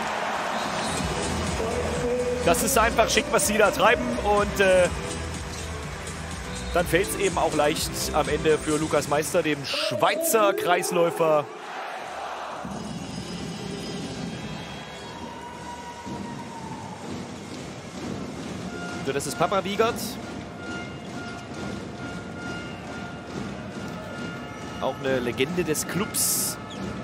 Das ist einfach schick, was sie da treiben. Und äh, dann fällt es eben auch leicht am Ende für Lukas Meister, dem Schweizer Kreisläufer. So, das ist Papa Wiegert. Auch eine Legende des Clubs.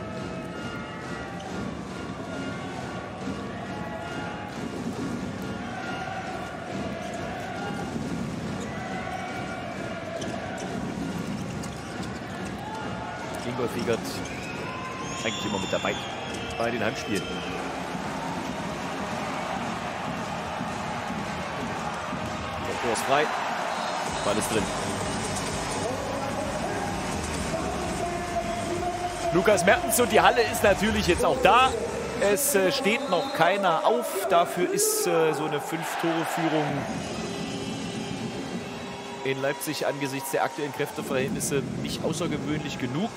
Ingolf Wiegert eigentlich immer mit dabei bei den Heimspielen. Der Tor ist frei. Ball ist drin. Lukas Mertens und die Halle ist natürlich jetzt auch da. Es äh, steht noch keiner auf. Dafür ist äh, so eine Fünf-Tore-Führung in Leipzig angesichts der aktuellen Kräfteverhältnisse nicht außergewöhnlich genug.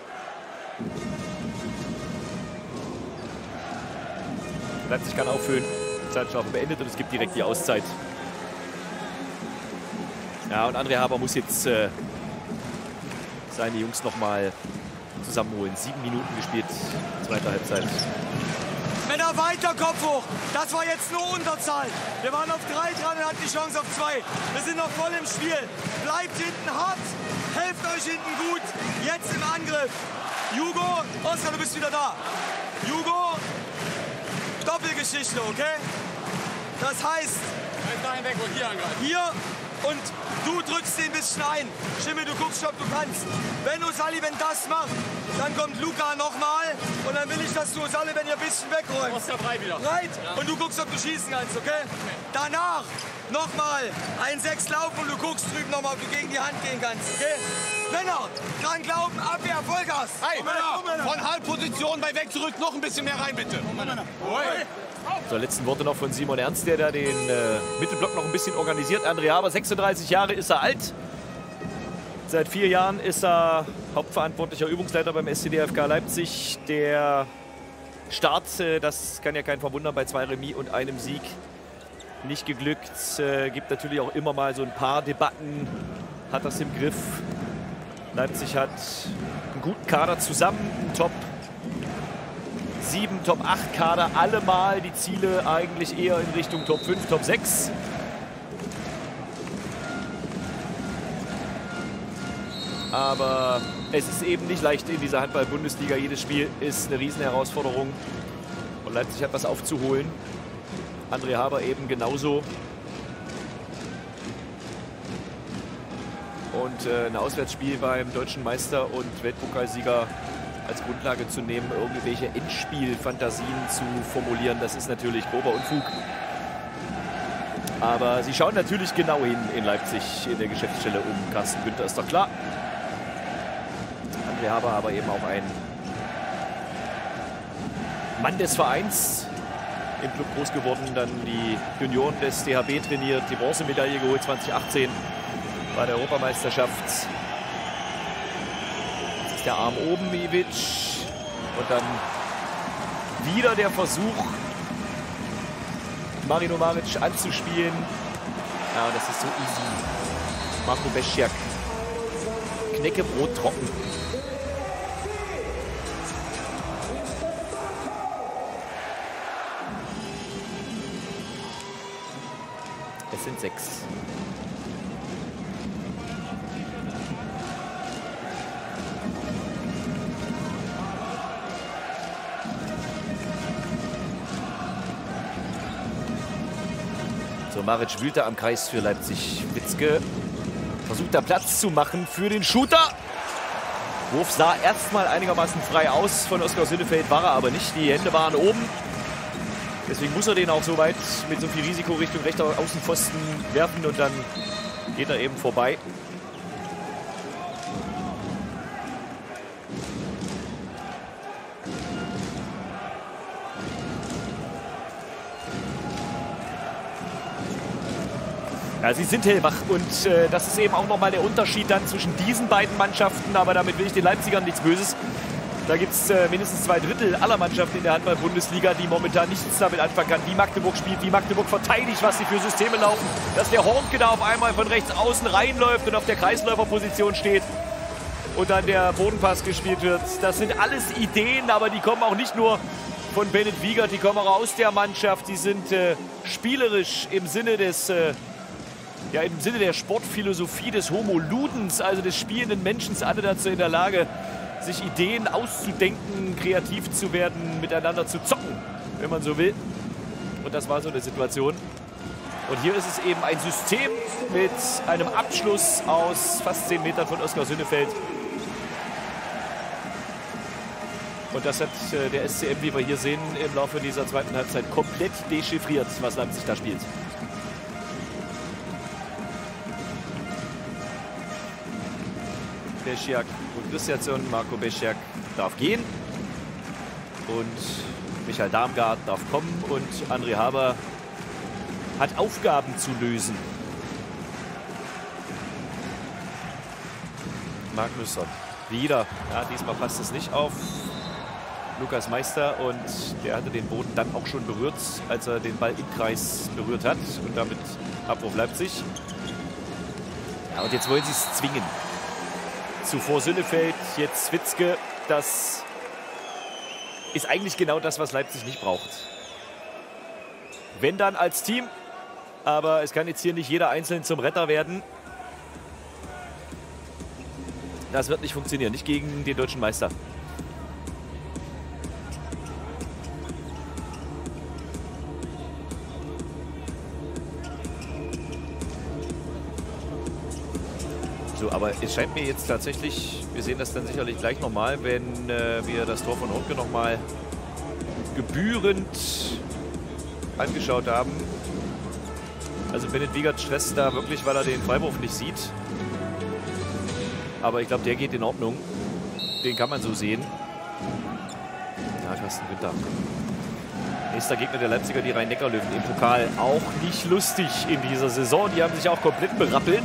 Leipzig kann aufhören. Zeitstrafe beendet und es gibt direkt die Auszeit. Ja, und André Haber muss jetzt äh, seine Jungs noch mal zusammenholen. Sieben Minuten gespielt, zweite Halbzeit. Männer weiter, Kopf hoch. Das war jetzt nur Unterzahl. Wir waren auf drei dran und hatten die Chance auf zwei. Wir sind noch voll im Spiel. Bleibt hinten hart. Helft euch hinten gut. Jetzt im Angriff. Jugo, Oskar, du bist wieder da. Jugo, Doppelgeschichte, okay? Das heißt, hier und du drückst den ein bisschen ein. Schimmel, du guckst, ob du kannst. Wenn O'Sullivan das macht, dann kommt Luca nochmal und dann will ich, dass du O'Sullivan hier ein bisschen wegräumst. Oscar frei wieder. Right? Ja. Und du guckst, ob du schießen kannst, okay? okay. Danach nochmal ein Sechs laufen und du guckst drüben nochmal, ob du gegen die Hand gehen kannst, okay? Männer, dran glauben, Abwehr, Vollgas. Hey, Männer, von Halbposition bei weg zurück, noch ein bisschen mehr rein, bitte. Oh, Männer. So, letzten Worte noch von Simon Ernst, der da den äh, Mittelblock noch ein bisschen organisiert. André Haber, sechsunddreißig Jahre ist er alt. Seit vier Jahren ist er hauptverantwortlicher Übungsleiter beim S C D F K Leipzig. Der Start, äh, das kann ja kein verwundern, bei zwei Remis und einem Sieg nicht geglückt. Äh, gibt natürlich auch immer mal so ein paar Debatten. Hat das im Griff. Leipzig hat einen guten Kader zusammen, einen Top sieben, Top acht Kader, allemal die Ziele eigentlich eher in Richtung Top fünf, Top sechs. Aber es ist eben nicht leicht in dieser Handball-Bundesliga. Jedes Spiel ist eine Riesenherausforderung. Und Leipzig hat was aufzuholen. André Haber eben genauso. Und äh, ein Auswärtsspiel beim deutschen Meister und Weltpokalsieger als Grundlage zu nehmen, irgendwelche Endspielfantasien zu formulieren, das ist natürlich grober Unfug. Aber sie schauen natürlich genau hin in Leipzig in der Geschäftsstelle um Carsten Günther, ist doch klar. André Haber aber eben auch ein Mann des Vereins, im Club groß geworden, dann die Junioren des D H B trainiert, die Bronzemedaille geholt zwanzig achtzehn bei der Europameisterschaft. Der Arm oben, Ivic. Und dann wieder der Versuch, Marino Maric anzuspielen. Ja, das ist so easy. Marco Beschjak. Knäckebrot trocken. Es sind sechs. So, Maric wühlt da am Kreis für Leipzig. Witzke versucht da Platz zu machen für den Shooter. Wurf sah erstmal einigermaßen frei aus. Von Oskar Sünnefeld war er aber nicht. Die Hände waren oben. Deswegen muss er den auch so weit mit so viel Risiko Richtung rechter Außenpfosten werfen und dann geht er eben vorbei. Ja, sie sind hellwach und äh, das ist eben auch nochmal der Unterschied dann zwischen diesen beiden Mannschaften. Aber damit will ich den Leipzigern nichts Böses. Da gibt es äh, mindestens zwei Drittel aller Mannschaften in der Handball-Bundesliga, die momentan nichts damit anfangen kann, wie Magdeburg spielt, wie Magdeburg verteidigt, was sie für Systeme laufen. Dass der Hornke da auf einmal von rechts außen reinläuft und auf der Kreisläuferposition steht und dann der Bodenpass gespielt wird. Das sind alles Ideen, aber die kommen auch nicht nur von Bennett Wiegert, die kommen auch aus der Mannschaft. Die sind äh, spielerisch im Sinne des... Äh, Ja, im Sinne der Sportphilosophie des Homo Ludens, also des spielenden Menschen, alle dazu in der Lage, sich Ideen auszudenken, kreativ zu werden, miteinander zu zocken, wenn man so will. Und das war so eine Situation. Und hier ist es eben ein System mit einem Abschluss aus fast zehn Metern von Oskar Sünnefeld. Und das hat äh, der S C M, wie wir hier sehen, im Laufe dieser zweiten Halbzeit komplett dechiffriert, was Leipzig da spielt. Beschjak und Christiansson. Marco Beschjak darf gehen. Und Michael Darmgard darf kommen. Und André Haber hat Aufgaben zu lösen. Magnusson. Wieder. Ja, diesmal passt es nicht auf Lukas Meister. Und der hatte den Boden dann auch schon berührt, als er den Ball im Kreis berührt hat. Und damit Abruf Leipzig. Ja, und jetzt wollen sie es zwingen. Zuvor Sünnefeld, jetzt Witzke. Das ist eigentlich genau das, was Leipzig nicht braucht. Wenn dann als Team. Aber es kann jetzt hier nicht jeder einzeln zum Retter werden. Das wird nicht funktionieren. Nicht gegen den deutschen Meister. So, aber es scheint mir jetzt tatsächlich, wir sehen das dann sicherlich gleich nochmal, wenn äh, wir das Tor von Hornke nochmal gebührend angeschaut haben. Also Bennett Wiegert stresst da wirklich, weil er den Freiwurf nicht sieht. Aber ich glaube, der geht in Ordnung. Den kann man so sehen. Ja, Carsten Günther. Nächster Gegner der Leipziger, die Rhein-Neckar-Löwen im Pokal. Auch nicht lustig in dieser Saison. Die haben sich auch komplett berappelt.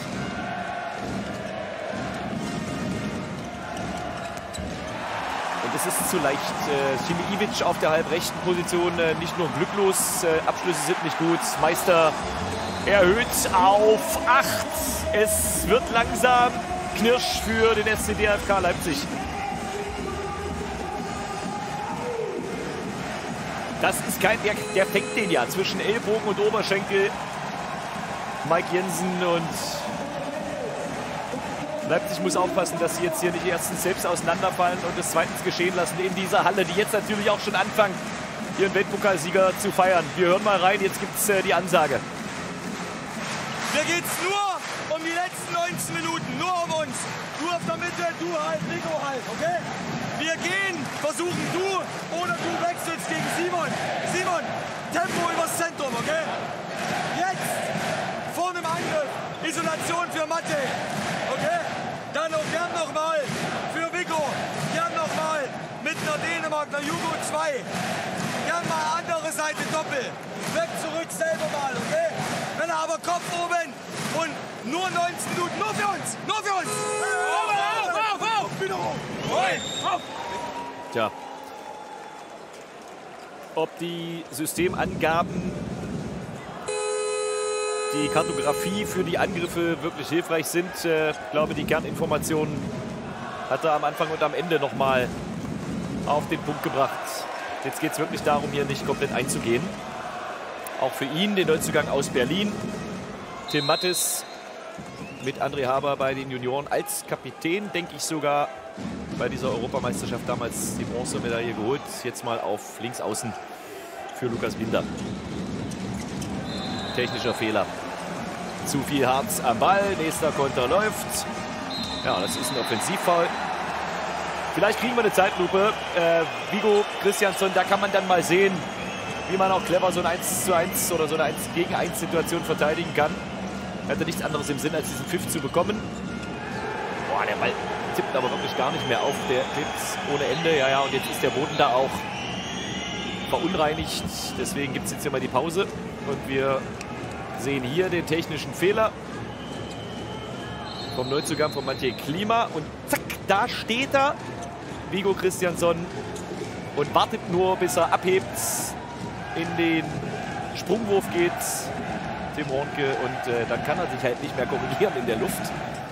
Es ist zu leicht. Äh, Chimiivic auf der halbrechten Position, äh, nicht nur glücklos, äh, Abschlüsse sind nicht gut. Meister erhöht auf acht. Es wird langsam knirsch für den S C D F K Leipzig. Das ist kein, der, der fängt den ja zwischen Ellbogen und Oberschenkel. Mike Jensen und Leipzig muss aufpassen, dass sie jetzt hier nicht erstens selbst auseinanderfallen und es zweitens geschehen lassen in dieser Halle, die jetzt natürlich auch schon anfangen, ihren Weltpokalsieger zu feiern. Wir hören mal rein, jetzt gibt es äh, die Ansage. Mir geht's nur um die letzten neunzehn Minuten, nur um uns. Du auf der Mitte, du halt, Nico halt, okay? Wir gehen, versuchen du oder du wechselst gegen Simon. Simon, Tempo übers Zentrum, okay? Jetzt, vor dem Angriff, Isolation für Matej, okay? Dann auch gern nochmal für Vico, gern nochmal mit einer Dänemark, einer Jugo zwei. Gern mal andere Seite Doppel. Weg, zurück, selber mal, okay? Wenn er aber Kopf oben und nur neunzehn Minuten, nur für uns, nur für uns. Auf, auf, auf, auf, wieder hoch. Auf. Tja. Ob die Systemangaben, die Kartografie für die Angriffe wirklich hilfreich sind. Ich äh, glaube, die Kerninformationen hat er am Anfang und am Ende nochmal auf den Punkt gebracht. Jetzt geht es wirklich darum, hier nicht komplett einzugehen. Auch für ihn, den Neuzugang aus Berlin. Tim Mattes mit André Haber bei den Junioren als Kapitän, denke ich sogar, bei dieser Europameisterschaft damals die Bronzemedaille geholt. Jetzt mal auf links außen für Lukas Binder. Technischer Fehler. Zu viel Harz am Ball. Nächster Konter läuft. Ja, das ist ein Offensivfoul. Vielleicht kriegen wir eine Zeitlupe. Äh, Vigo Christiansson, da kann man dann mal sehen, wie man auch clever so ein eins zu eins oder so eine eins gegen eins Situation verteidigen kann. Er hatte nichts anderes im Sinn, als diesen Pfiff zu bekommen. Boah, der Ball tippt aber wirklich gar nicht mehr auf. Der tippt ohne Ende. Ja, ja, und jetzt ist der Boden da auch verunreinigt. Deswegen gibt es jetzt hier mal die Pause. Und wir sehen hier den technischen Fehler vom Neuzugang von Matej Klima. Und zack, da steht er. Vigo Christiansson und wartet nur, bis er abhebt, in den Sprungwurf geht, Tim Hornke, und äh, dann kann er sich halt nicht mehr korrigieren in der Luft.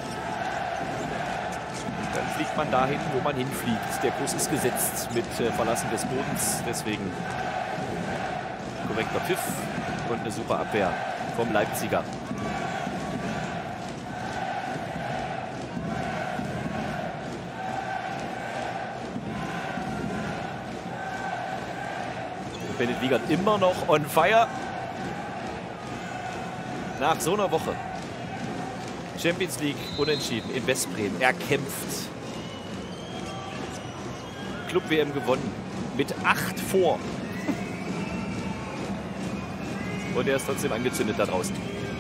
Dann fliegt man dahin, wo man hinfliegt. Der Kurs ist gesetzt mit äh, Verlassen des Bodens, deswegen korrekter Pfiff und eine super Abwehr vom Leipziger. Bennett Wiegand immer noch on fire. Nach so einer Woche. Champions League unentschieden in Westbrem. Er kämpft. Club-W M gewonnen. Mit acht vor. Und er ist trotzdem angezündet da draußen.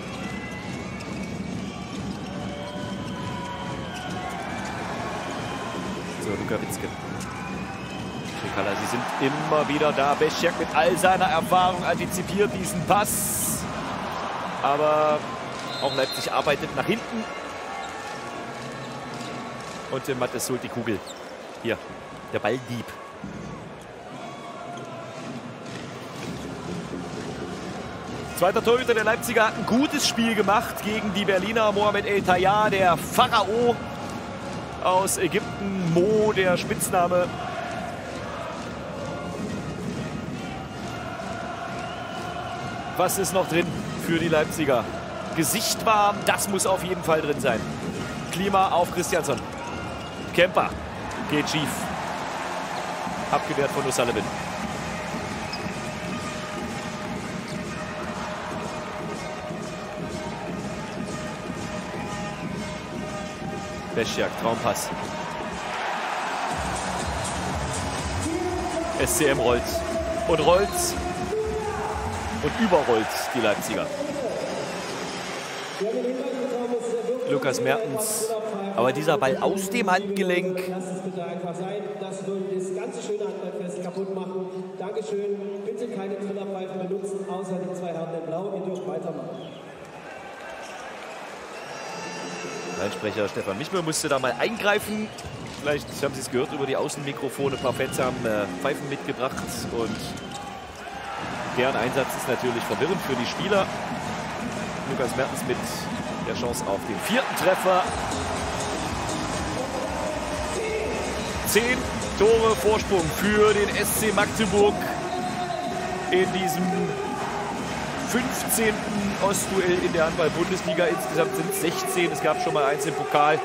So, Luka Witzke. Sie sind immer wieder da. Beschek mit all seiner Erfahrung antizipiert diesen Pass. Aber auch Leipzig arbeitet nach hinten. Und Tim Mattes holt die Kugel. Hier, der Balldieb. Zweiter Torhüter der Leipziger hat ein gutes Spiel gemacht gegen die Berliner. Mohamed El Tayyar, der Pharao aus Ägypten. Mo, der Spitzname. Was ist noch drin für die Leipziger? Gesicht warm, das muss auf jeden Fall drin sein. Klima auf Christiansson. Kemper geht schief. Abgewehrt von O'Sullivan. Beschek, Traumpass. S C M rollt. Und rollt. Und überrollt die Leipziger. Lukas Mertens. Aber dieser Ball aus dem Handgelenk. Lass es bitte einfach sein. Das würde das ganze schöne Handballfest kaputt machen. Dankeschön. Bitte keine Trillerpfeifen benutzen, außer die zwei Herren in Blau. Ihr dürft weitermachen. Einsprecher Stefan Michmel musste da mal eingreifen. Vielleicht haben Sie es gehört über die Außenmikrofone. Ein paar Fans haben äh, Pfeifen mitgebracht. Und deren Einsatz ist natürlich verwirrend für die Spieler. Lukas Mertens mit der Chance auf den vierten Treffer. Zehn Tore Vorsprung für den S C Magdeburg in diesem fünfzehnten Ostduell in der Handball-Bundesliga. Insgesamt sind es sechzehn. Es gab schon mal eins im Pokal.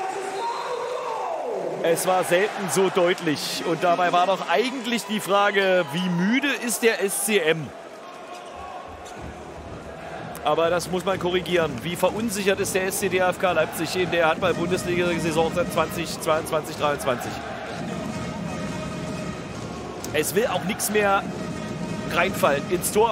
Es war selten so deutlich. Und dabei war doch eigentlich die Frage, wie müde ist der S C M? Aber das muss man korrigieren. Wie verunsichert ist der S C D F K Leipzig in der Handball-Bundesliga-Saison zwanzig zweiundzwanzig dreiundzwanzig? Es will auch nichts mehr reinfallen ins Tor.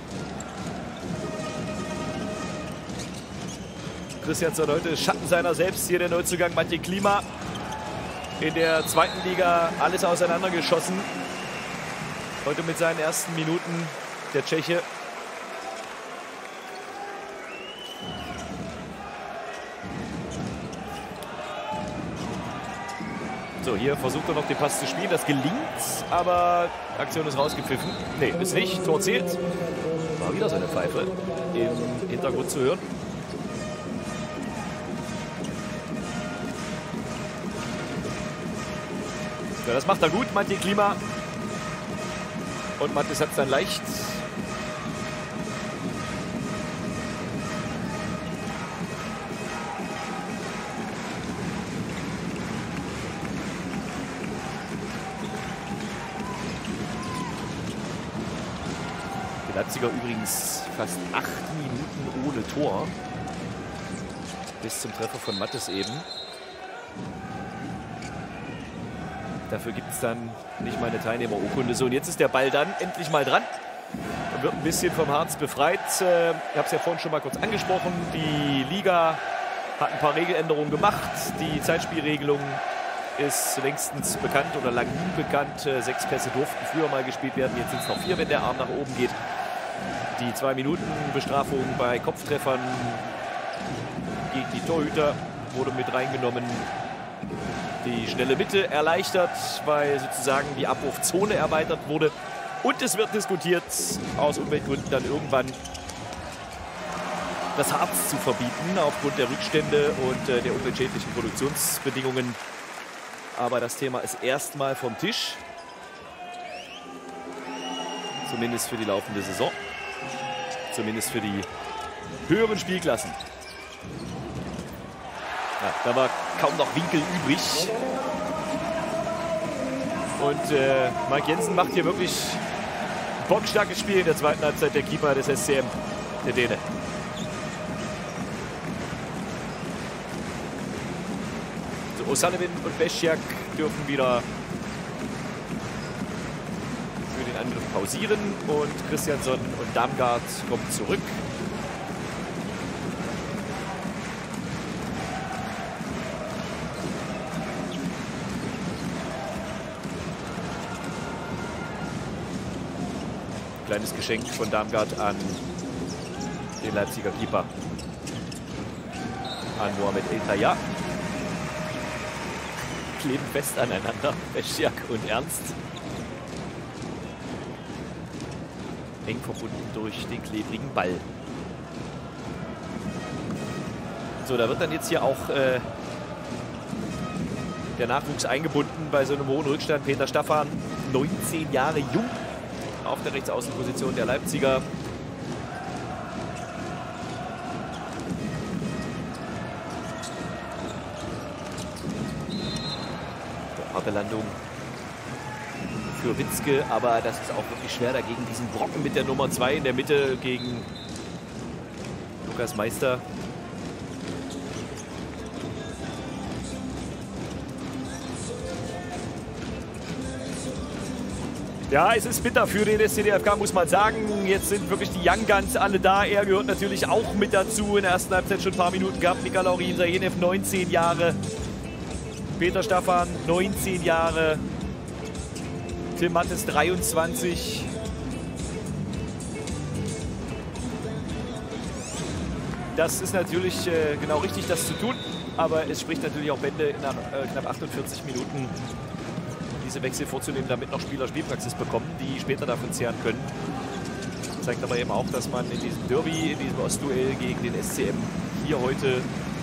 Christiansson heute Schatten seiner selbst. Hier der Neuzugang Maciej Klima. In der zweiten Liga alles auseinandergeschossen. Heute mit seinen ersten Minuten der Tscheche. So, hier versucht er noch den Pass zu spielen. Das gelingt, aber Aktion ist rausgepfiffen. Nee, ist nicht. Tor zählt. War wieder seine Pfeife im Hintergrund zu hören. Ja, das macht er gut, Maciej Klima. Und Mattes hat es dann leicht. Die Leipziger übrigens fast acht Minuten ohne Tor. Bis zum Treffer von Mattes eben. Dafür gibt es dann nicht mal eine Teilnehmerurkunde. So, und jetzt ist der Ball dann endlich mal dran. Er wird ein bisschen vom Harz befreit. Ich habe es ja vorhin schon mal kurz angesprochen. Die Liga hat ein paar Regeländerungen gemacht. Die Zeitspielregelung ist längstens bekannt oder lang nie bekannt. Sechs Pässe durften früher mal gespielt werden. Jetzt sind es noch vier, wenn der Arm nach oben geht. Die zwei Minuten Bestrafung bei Kopftreffern gegen die Torhüter wurde mit reingenommen. die schnelle Mitte erleichtert, weil sozusagen die Abrufzone erweitert wurde. Und es wird diskutiert, aus Umweltgründen dann irgendwann das Harz zu verbieten, aufgrund der Rückstände und äh, der umweltschädlichen Produktionsbedingungen. Aber das Thema ist erstmal vom Tisch. Zumindest für die laufende Saison. Zumindest für die höheren Spielklassen. Ja, da war kaum noch Winkel übrig. Und äh, Mark Jensen macht hier wirklich ein bockstarkes Spiel in der zweiten Halbzeit, der Keeper des S C M, der Däne. So, O'Sullivan und Beschjak dürfen wieder für den Angriff pausieren und Christiansson und Damgaard kommen zurück. Kleines Geschenk von Damgaard an den Leipziger Keeper, an Mohamed El Taya. Kleben fest aneinander, Beschjak und Ernst. Eng verbunden durch den klebrigen Ball. So, da wird dann jetzt hier auch äh, der Nachwuchs eingebunden bei so einem hohen Rückstand. Peter Staffan, neunzehn Jahre jung, auf der Rechtsaußenposition der Leipziger. Harte Landung für Witzke, aber das ist auch wirklich schwer dagegen. Diesen Brocken mit der Nummer zwei in der Mitte gegen Lukas Meister. Ja, es ist bitter für den S C D F K, muss man sagen. Jetzt sind wirklich die Young Guns alle da. Er gehört natürlich auch mit dazu. In der ersten Halbzeit schon ein paar Minuten gehabt. Mika Laurin, Sajenev, neunzehn Jahre. Peter Staffan, neunzehn Jahre. Tim Mattes, dreiundzwanzig. Das ist natürlich äh, genau richtig, das zu tun. Aber es spricht natürlich auch Bände, nach äh, knapp achtundvierzig Minuten diese Wechsel vorzunehmen, damit noch Spieler Spielpraxis bekommen, die später davon zehren können. Zeigt aber eben auch, dass man in diesem Derby, in diesem Ostduell gegen den S C M hier heute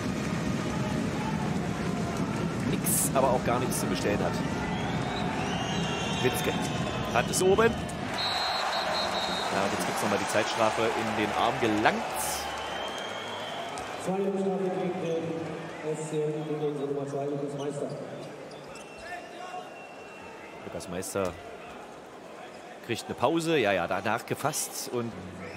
nichts, aber auch gar nichts zu bestellen hat. Witzke hat es oben. Ja, jetzt gibt es nochmal die Zeitstrafe in den Arm gelangt. Zweierstrafe gegen den S C M, gegen unsere Nummer zwei, Lukas Meister. Lukas Meister kriegt eine Pause. Ja, ja, danach gefasst und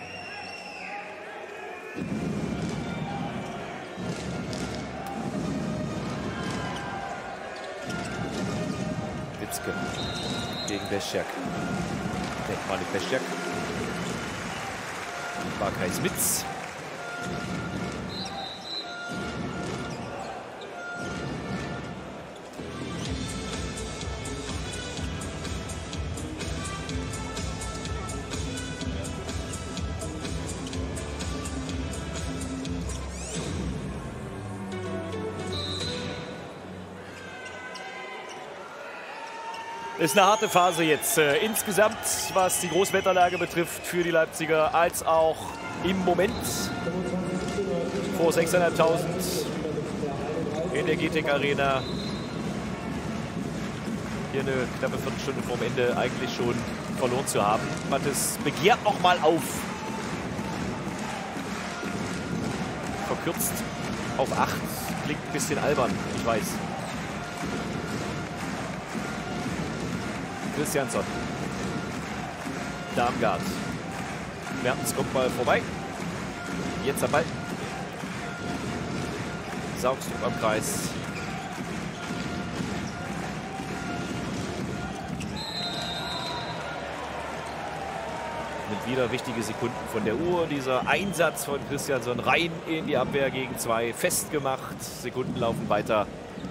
Witzke gegen Beschjak. Ne, war nicht Beschjak. War Kai Smits. Ist eine harte Phase jetzt äh, insgesamt, was die Großwetterlage betrifft für die Leipziger, als auch im Moment vor sechstausendfünfhundert in der G T E C Arena. Hier eine knappe Viertelstunde vorm Ende eigentlich schon verloren zu haben. Mattes begehrt noch mal auf. Verkürzt auf acht. Klingt ein bisschen albern, ich weiß. Christiansson. Damgaard. Mertens kommt mal vorbei. Jetzt am Ball. Saugstrup am Kreis. Nimmt wieder wichtige Sekunden von der Uhr. Dieser Einsatz von Christiansson rein in die Abwehr gegen zwei. Festgemacht. Sekunden laufen weiter.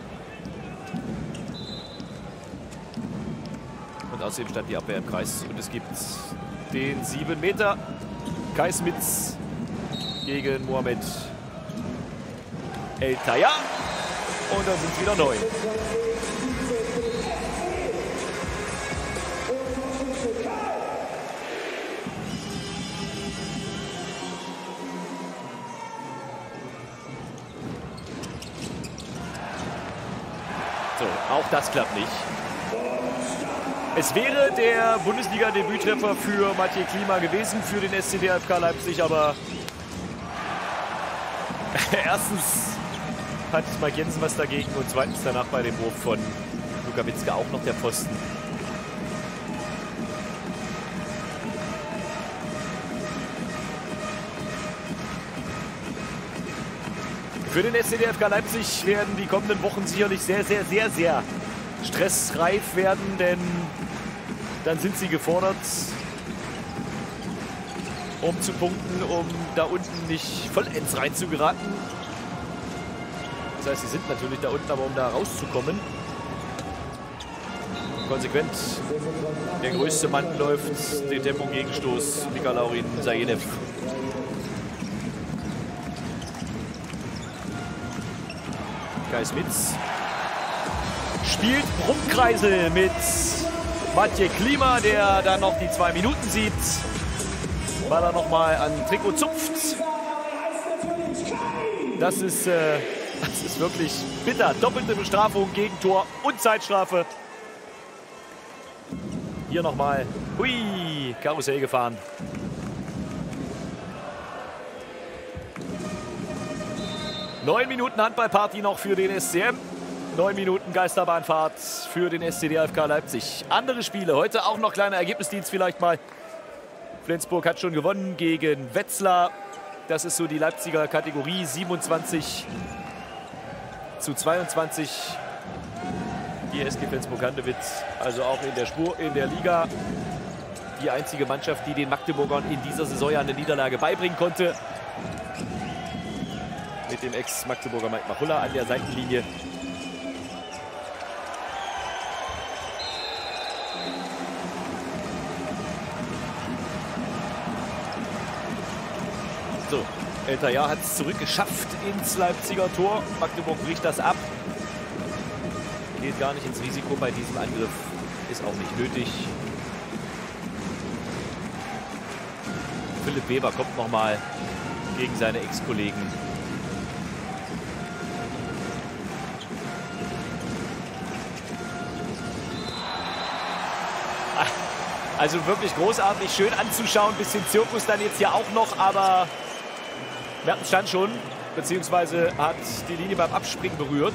Außerdem stand die Abwehr im Kreis und es gibt den sieben Meter. Kai Smits gegen Mohamed El Taya. Und da sind wieder neun. Auch das klappt nicht. Es wäre der Bundesliga-Debüttreffer für Matej Klima gewesen, für den S C D F K Leipzig, aber erstens hat Mike Jensen was dagegen und zweitens danach bei dem Wurf von Luka Witzke auch noch der Pfosten. Für den S C D F K Leipzig werden die kommenden Wochen sicherlich sehr, sehr, sehr, sehr stressreif werden, denn dann sind sie gefordert, um zu punkten, um da unten nicht vollends reinzugeraten. Das heißt, sie sind natürlich da unten, aber um da rauszukommen. Konsequent. Der größte Mann läuft den Tempo-Gegenstoß. Mika-Laurin Sajenev. Kai Smits spielt Brummkreisel mit Matej Klima, der dann noch die zwei Minuten sieht, weil er noch mal an Trikot zupft. Das ist, äh, das ist wirklich bitter. Doppelte Bestrafung, Gegentor und Zeitstrafe. Hier noch mal, hui, Karussell gefahren. Neun Minuten Handballparty noch für den S C M. Neun Minuten Geisterbahnfahrt für den S C D F K Leipzig. Andere Spiele, heute auch noch kleiner Ergebnisdienst vielleicht mal. Flensburg hat schon gewonnen gegen Wetzlar. Das ist so die Leipziger Kategorie. siebenundzwanzig zu zweiundzwanzig. Die S G Flensburg-Handewitt, also auch in der Spur in der Liga. Die einzige Mannschaft, die den Magdeburgern in dieser Saison ja eine Niederlage beibringen konnte. Mit dem Ex-Magdeburger Mike Machulla an der Seitenlinie. So, Eltaja hat es zurückgeschafft ins Leipziger Tor. Magdeburg bricht das ab. Geht gar nicht ins Risiko bei diesem Angriff. Ist auch nicht nötig. Philipp Weber kommt noch mal gegen seine Ex-Kollegen. Also wirklich großartig, schön anzuschauen. Bisschen Zirkus dann jetzt ja auch noch, aber Mertens stand schon, beziehungsweise hat die Linie beim Abspringen berührt.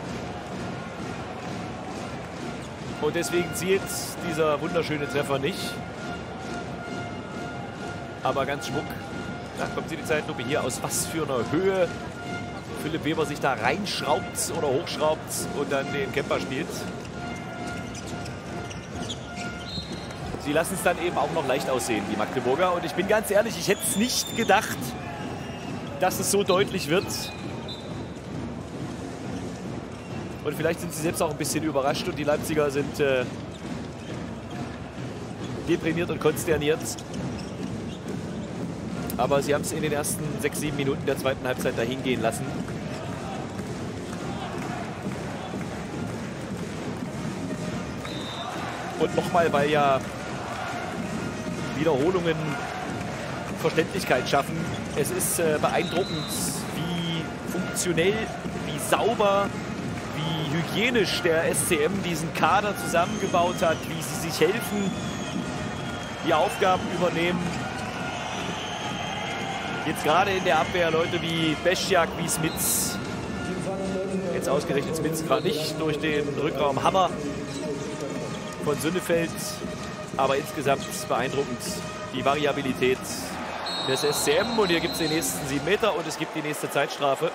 Und deswegen zählt dieser wunderschöne Treffer nicht. Aber ganz schmuck. Da kommt sie die Zeitlupe hier aus was für einer Höhe Philipp Weber sich da reinschraubt oder hochschraubt und dann den Camper spielt. Sie lassen es dann eben auch noch leicht aussehen, die Magdeburger. Und ich bin ganz ehrlich, ich hätte es nicht gedacht, dass es so deutlich wird. Und vielleicht sind sie selbst auch ein bisschen überrascht und die Leipziger sind äh, deprimiert und konsterniert. Aber sie haben es in den ersten sechs, sieben Minuten der zweiten Halbzeit dahin gehen lassen. Und nochmal, weil ja Wiederholungen Verständlichkeit schaffen. Es ist äh, beeindruckend, wie funktionell, wie sauber, wie hygienisch der S C M diesen Kader zusammengebaut hat, wie sie sich helfen, die Aufgaben übernehmen. Jetzt gerade in der Abwehr Leute wie Beschjak, wie Smits. Jetzt ausgerechnet Smits gerade nicht durch den Rückraumhammer von Sünnefeld. Aber insgesamt beeindruckend die Variabilität des S C M. Und hier gibt es den nächsten sieben Meter und es gibt die nächste Zeitstrafe.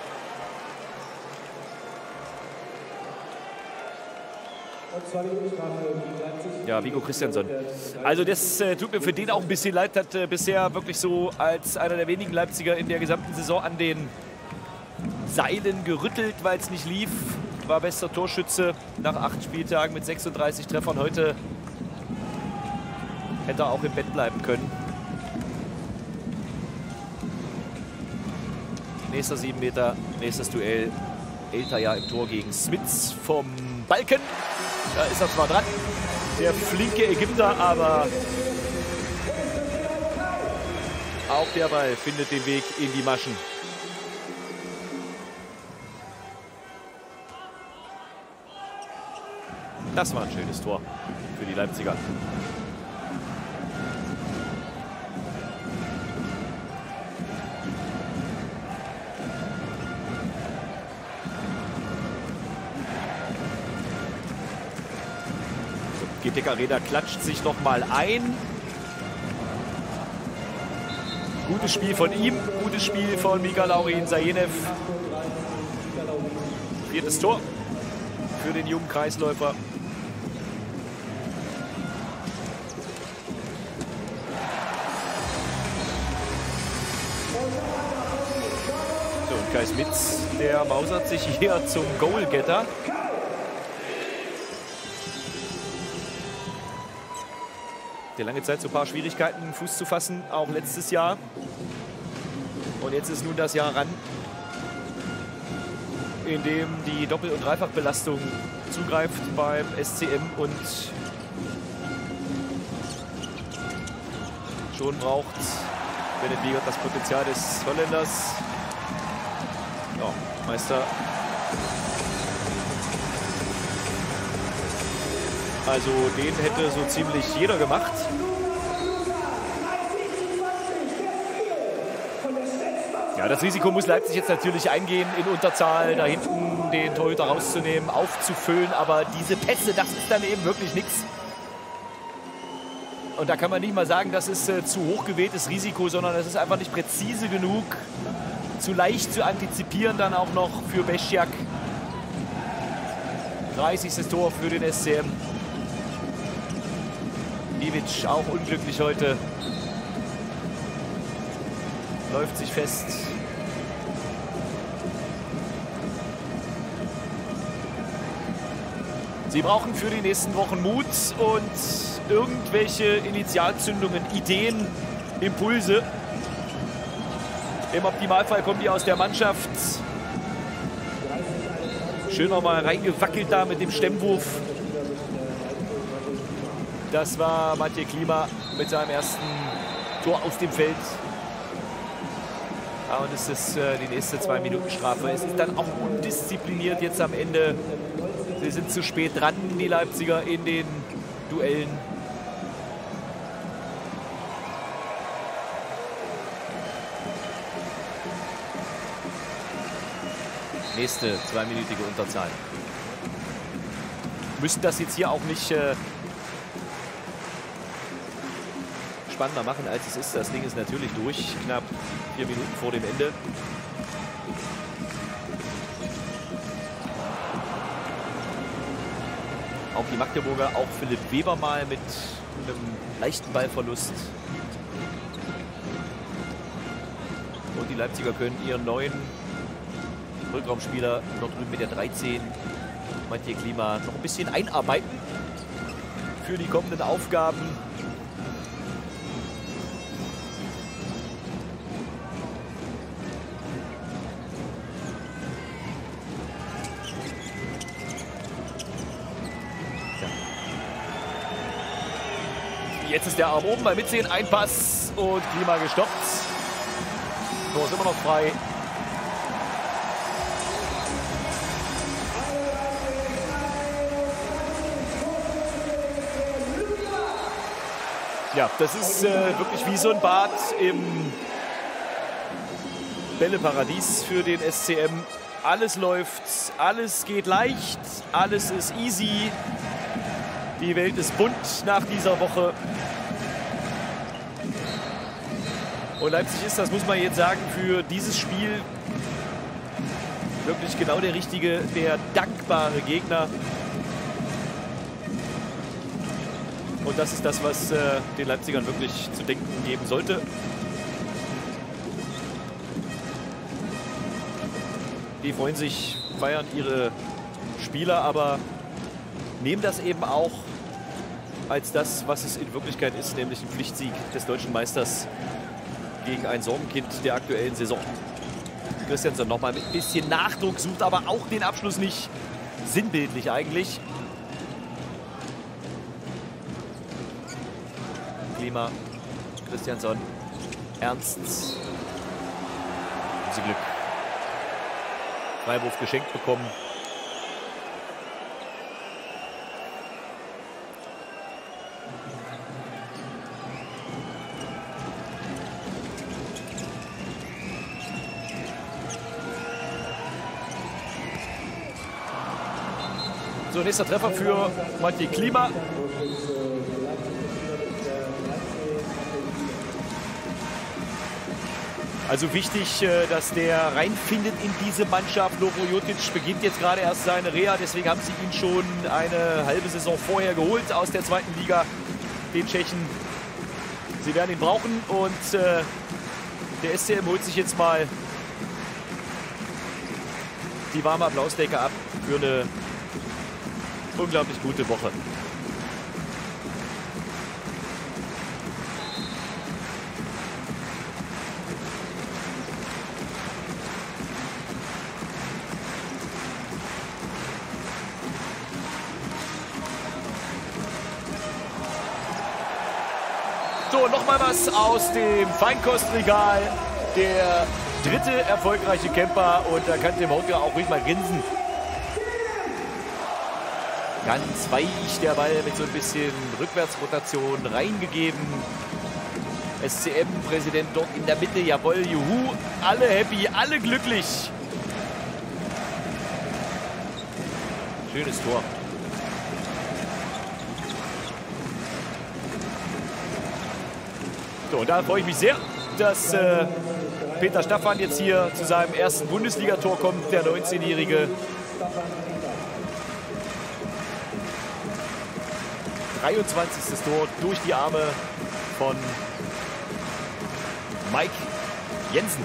Ja, Viggo Christiansson. Also das äh, tut mir für den auch ein bisschen leid. Hat äh, bisher wirklich so als einer der wenigen Leipziger in der gesamten Saison an den Seilen gerüttelt, weil es nicht lief. War bester Torschütze nach acht Spieltagen mit sechsunddreißig Treffern. Heute hätte er auch im Bett bleiben können. Nächster sieben Meter, nächstes Duell. Eltaja im Tor gegen Smits vom Balken. Da ist er zwar dran, der flinke Ägypter, aber auch der Ball findet den Weg in die Maschen. Das war ein schönes Tor für die Leipziger. G T K Arena klatscht sich noch mal ein. Gutes Spiel von ihm, gutes Spiel von Mikalaurin Sajenev. Viertes Tor für den jungen Kreisläufer. So, und Kai Smits, der mausert sich hier zum Goalgetter. Der lange Zeit so ein paar Schwierigkeiten, Fuß zu fassen, auch letztes Jahr. Und jetzt ist nun das Jahr ran, in dem die Doppel- und Dreifachbelastung zugreift beim S C M und schon braucht Bennett Wiegert das Potenzial des Holländers. Ja, Meister. Also den hätte so ziemlich jeder gemacht. Ja, das Risiko muss Leipzig jetzt natürlich eingehen, in Unterzahl da hinten den Torhüter rauszunehmen, aufzufüllen. Aber diese Pässe, das ist dann eben wirklich nichts. Und da kann man nicht mal sagen, das ist äh, zu hoch gewähltes Risiko, sondern es ist einfach nicht präzise genug, zu leicht zu antizipieren dann auch noch für Beschjak. dreißigstes Tor für den S C M. Ivic auch unglücklich heute. Läuft sich fest. Sie brauchen für die nächsten Wochen Mut und irgendwelche Initialzündungen, Ideen, Impulse. Im Optimalfall kommen die aus der Mannschaft. Schön nochmal reingewackelt da mit dem Stemmwurf. Das war Matej Klima mit seinem ersten Tor aus dem Feld. Ja, und es ist äh, die nächste zwei Minuten Strafe. Es ist dann auch undiszipliniert jetzt am Ende. Sie sind zu spät dran, die Leipziger, in den Duellen. Nächste zweiminütige Unterzahl. Müssen das jetzt hier auch nicht äh, spannender machen, als es ist. Das Ding ist natürlich durch, knapp vier Minuten vor dem Ende. Auch die Magdeburger, auch Philipp Weber mal mit einem leichten Ballverlust. Und die Leipziger können ihren neuen Rückraumspieler noch drüben mit der dreizehn, Matej Klima, noch ein bisschen einarbeiten für die kommenden Aufgaben. Jetzt ist der Arm oben beim Mitsehen, ein Pass und Klima gestoppt. Tor ist immer noch frei. Ja, das ist äh, wirklich wie so ein Bad im Bälleparadies für den S C M. Alles läuft, alles geht leicht, alles ist easy. Die Welt ist bunt nach dieser Woche. Und Leipzig ist, das muss man jetzt sagen, für dieses Spiel wirklich genau der richtige, der dankbare Gegner. Und das ist das, was äh, den Leipzigern wirklich zu denken geben sollte. Die freuen sich, feiern ihre Spieler, aber nehmen das eben auch als das, was es in Wirklichkeit ist, nämlich ein Pflichtsieg des deutschen Meisters gegen ein Sorgenkind der aktuellen Saison. Christiansson nochmal mit ein bisschen Nachdruck, sucht aber auch den Abschluss nicht. Sinnbildlich eigentlich. Klima, Christiansson, Ernst. Haben sie Glück. Freiwurf geschenkt bekommen. So, nächster Treffer für Matej Klima. Also wichtig, dass der reinfindet in diese Mannschaft. Lovro Jotic beginnt jetzt gerade erst seine Reha, deswegen haben sie ihn schon eine halbe Saison vorher geholt aus der zweiten Liga, den Tschechen. Sie werden ihn brauchen und äh, der S C M holt sich jetzt mal die warme Applausdecke ab für eine unglaublich gute Woche. So, nochmal was aus dem Feinkostregal. Der dritte erfolgreiche Camper und da kann dem Holger auch ruhig mal grinsen. Ganz weich der Ball mit so ein bisschen Rückwärtsrotation reingegeben. S C M-Präsident dort in der Mitte, jawohl, juhu, alle happy, alle glücklich. Schönes Tor. So, und da freue ich mich sehr, dass äh, Peter Staffan jetzt hier zu seinem ersten Bundesligator kommt, der neunzehnjährige. dreiundzwanzigstes Tor durch die Arme von Mike Jensen.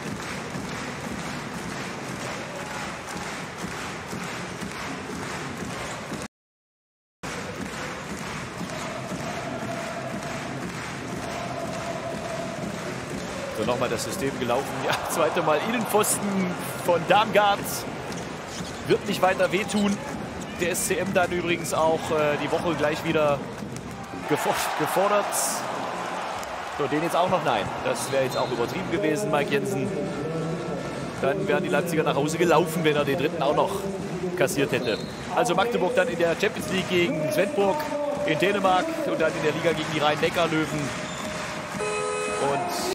So, nochmal das System gelaufen. Ja, zweite Mal Innenpfosten von Darmgard. Wird nicht weiter wehtun. Der S C M dann übrigens auch äh, die Woche gleich wieder gefordert. So, den jetzt auch noch? Nein, das wäre jetzt auch übertrieben gewesen, Mike Jensen. Dann wären die Leipziger nach Hause gelaufen, wenn er den dritten auch noch kassiert hätte. Also Magdeburg dann in der Champions League gegen Svendborg in Dänemark und dann in der Liga gegen die Rhein-Neckar-Löwen